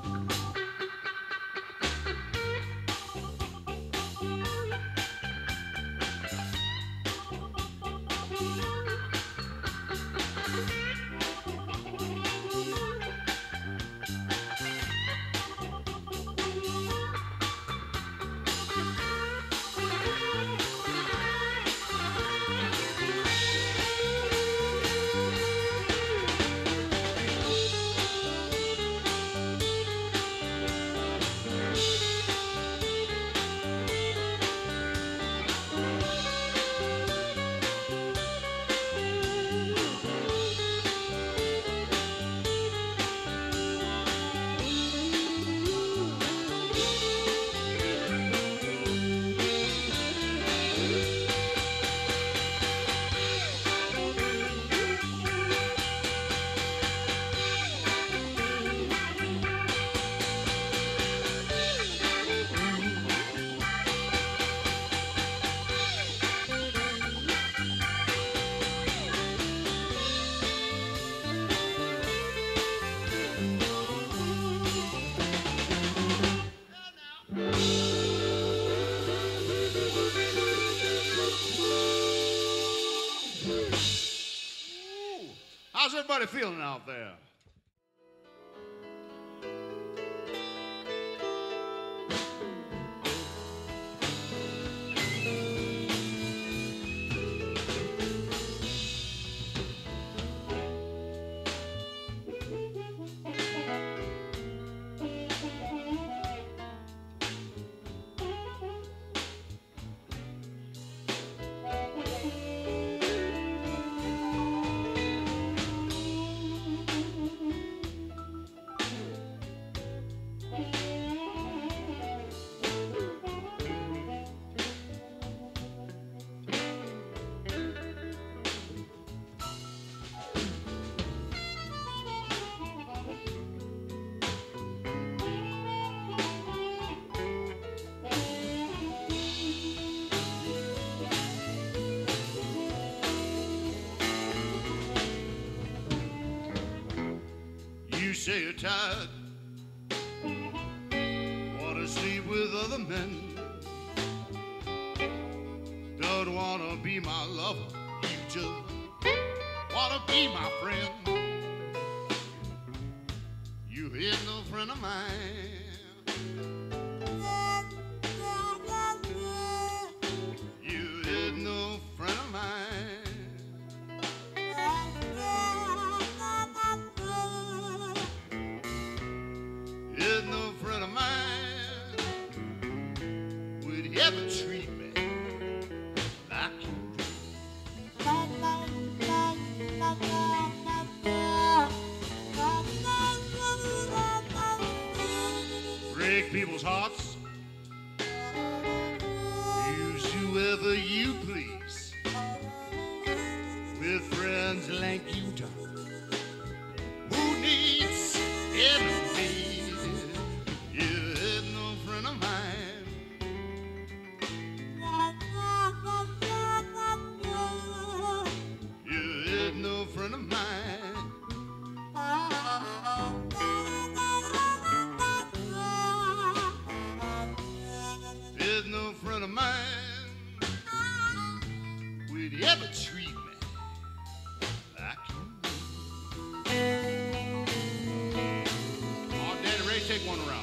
How's everybody feeling out there? say you're tired, wanna sleep with other men, don't wanna be my lover, you just wanna be my friend. You ain't no friend of mine. You ain't no friend of mine. Is no friend of mine. Would he ever treat me like you do? Break people's hearts, use whoever you please, with friends like you don't. Who needs enemies? You ain't no friend of mine. You ain't no friend of mine. There's no friend of mine. Would you ever treat me like you do? Oh, Daddy Ray, take one around.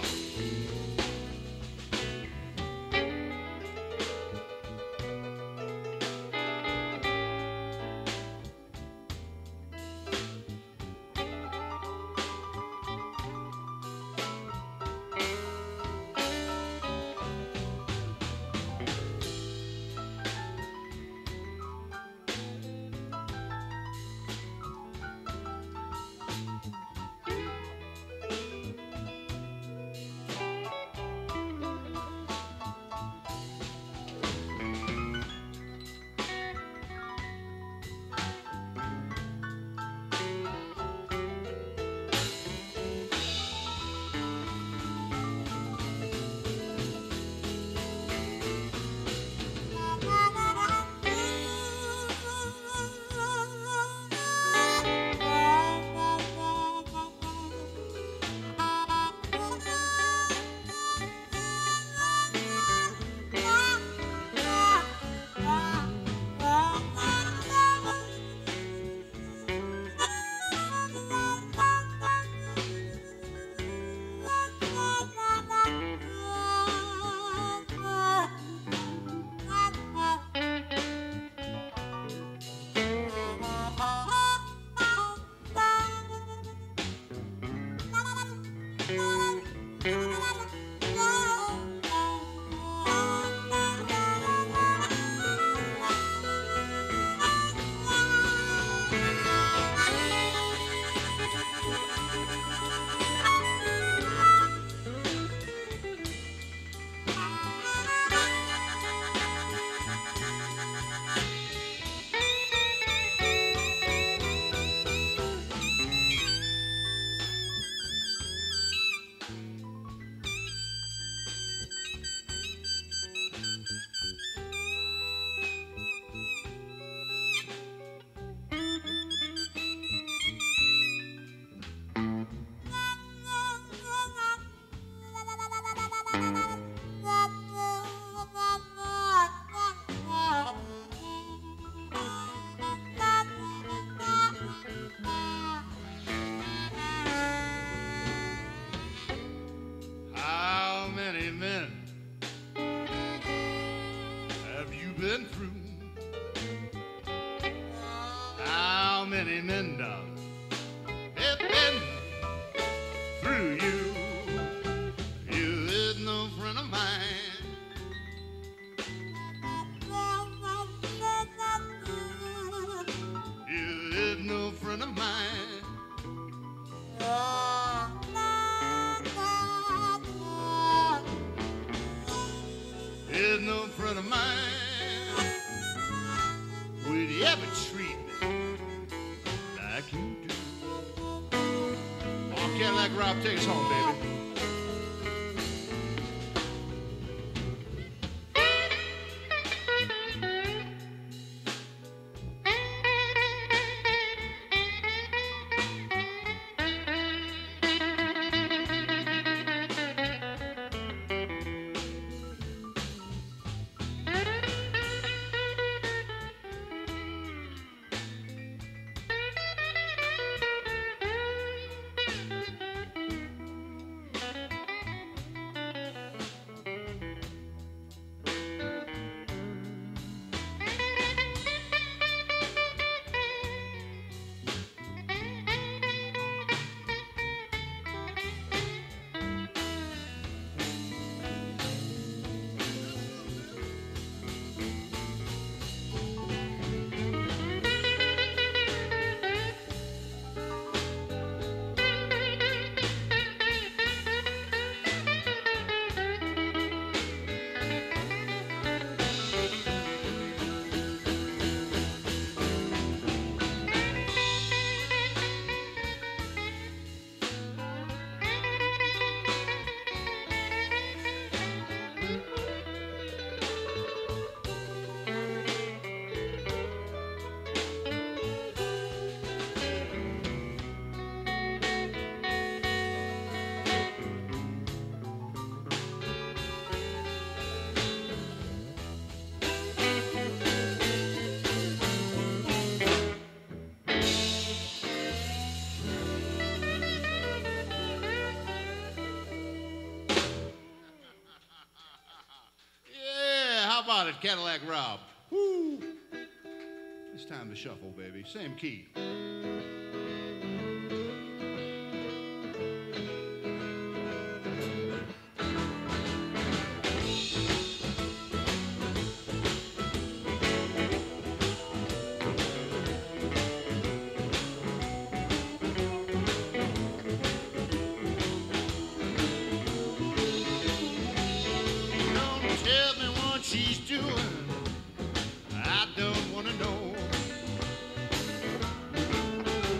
Many men, darling, have been through you. You is no friend of mine. You is no friend of mine. Is no friend of mine. Would you ever treat me like you do? Oh, Cadillac Rob, take us home, baby. about it, Cadillac Rob? Woo! It's time to shuffle, baby. Same key. She's doing, I don't want to know.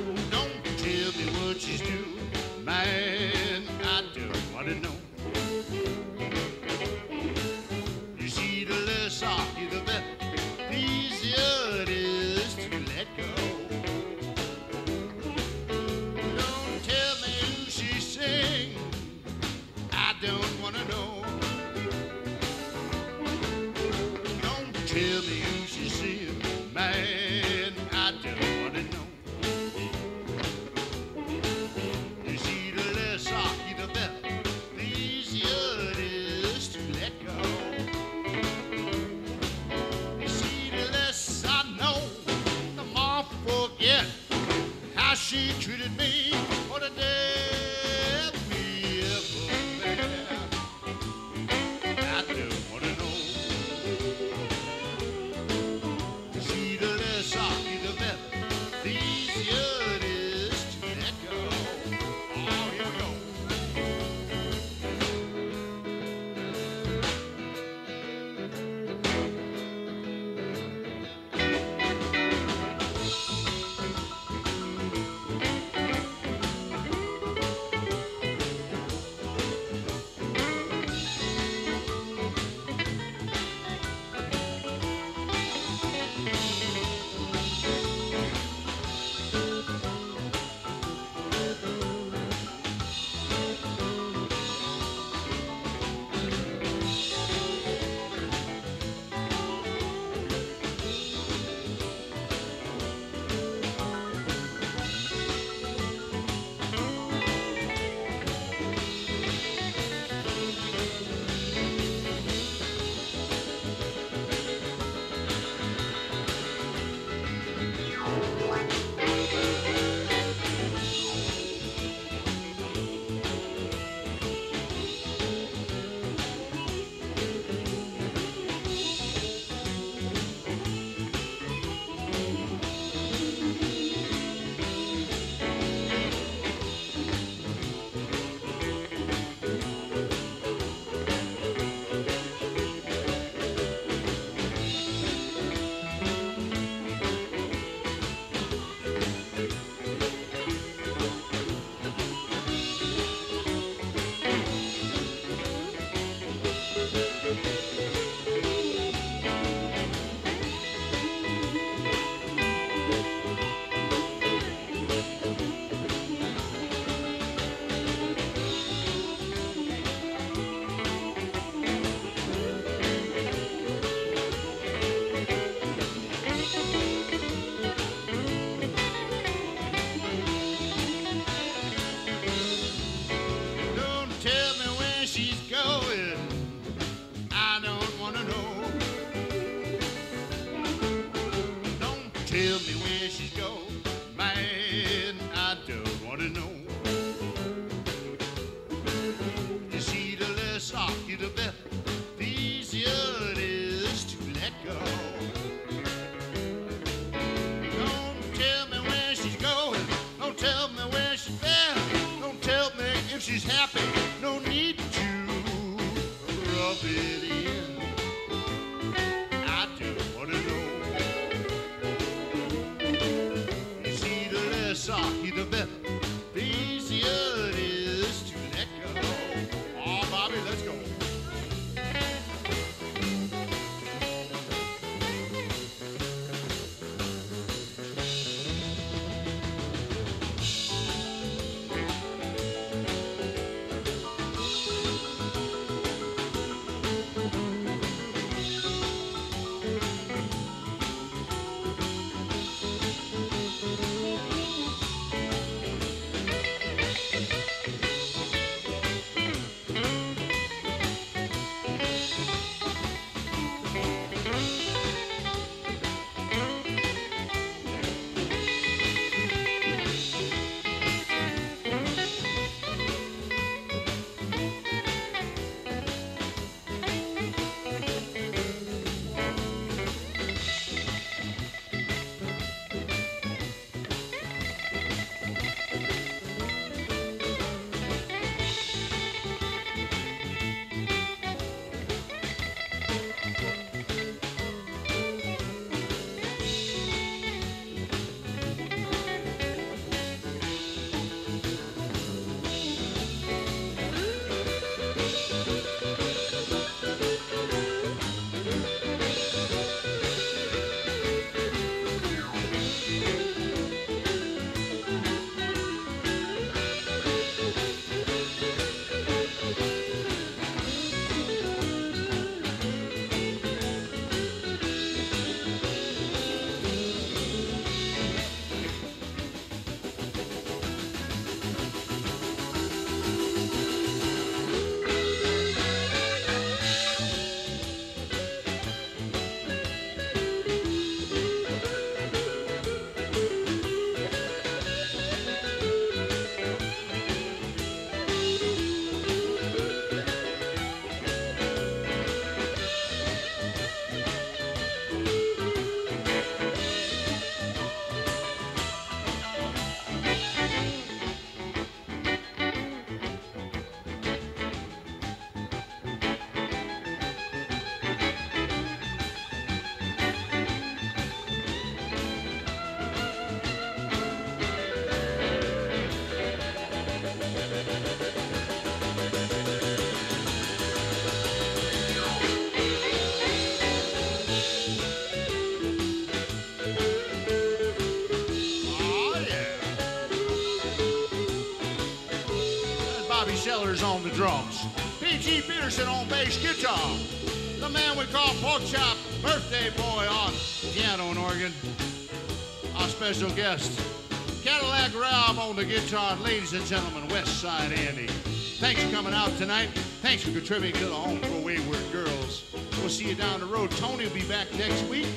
Sellers on the drums, P.G. Pedersen on bass guitar, the man we call Pork Chop, birthday boy on piano and organ, our special guest, Cadillac Rob on the guitar, and ladies and gentlemen, Westside Andy. Thanks for coming out tonight. Thanks for contributing to the Home for Wayward Girls. We'll see you down the road. Tony will be back next week.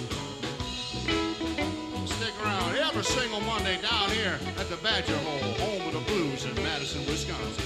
Stick around every single Monday down here at the Badger Hole, home of the blues in Madison, Wisconsin.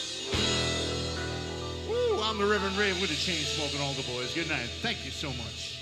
I'm the Reverend Raven with the chain smoking all the boys. Good night. Thank you so much.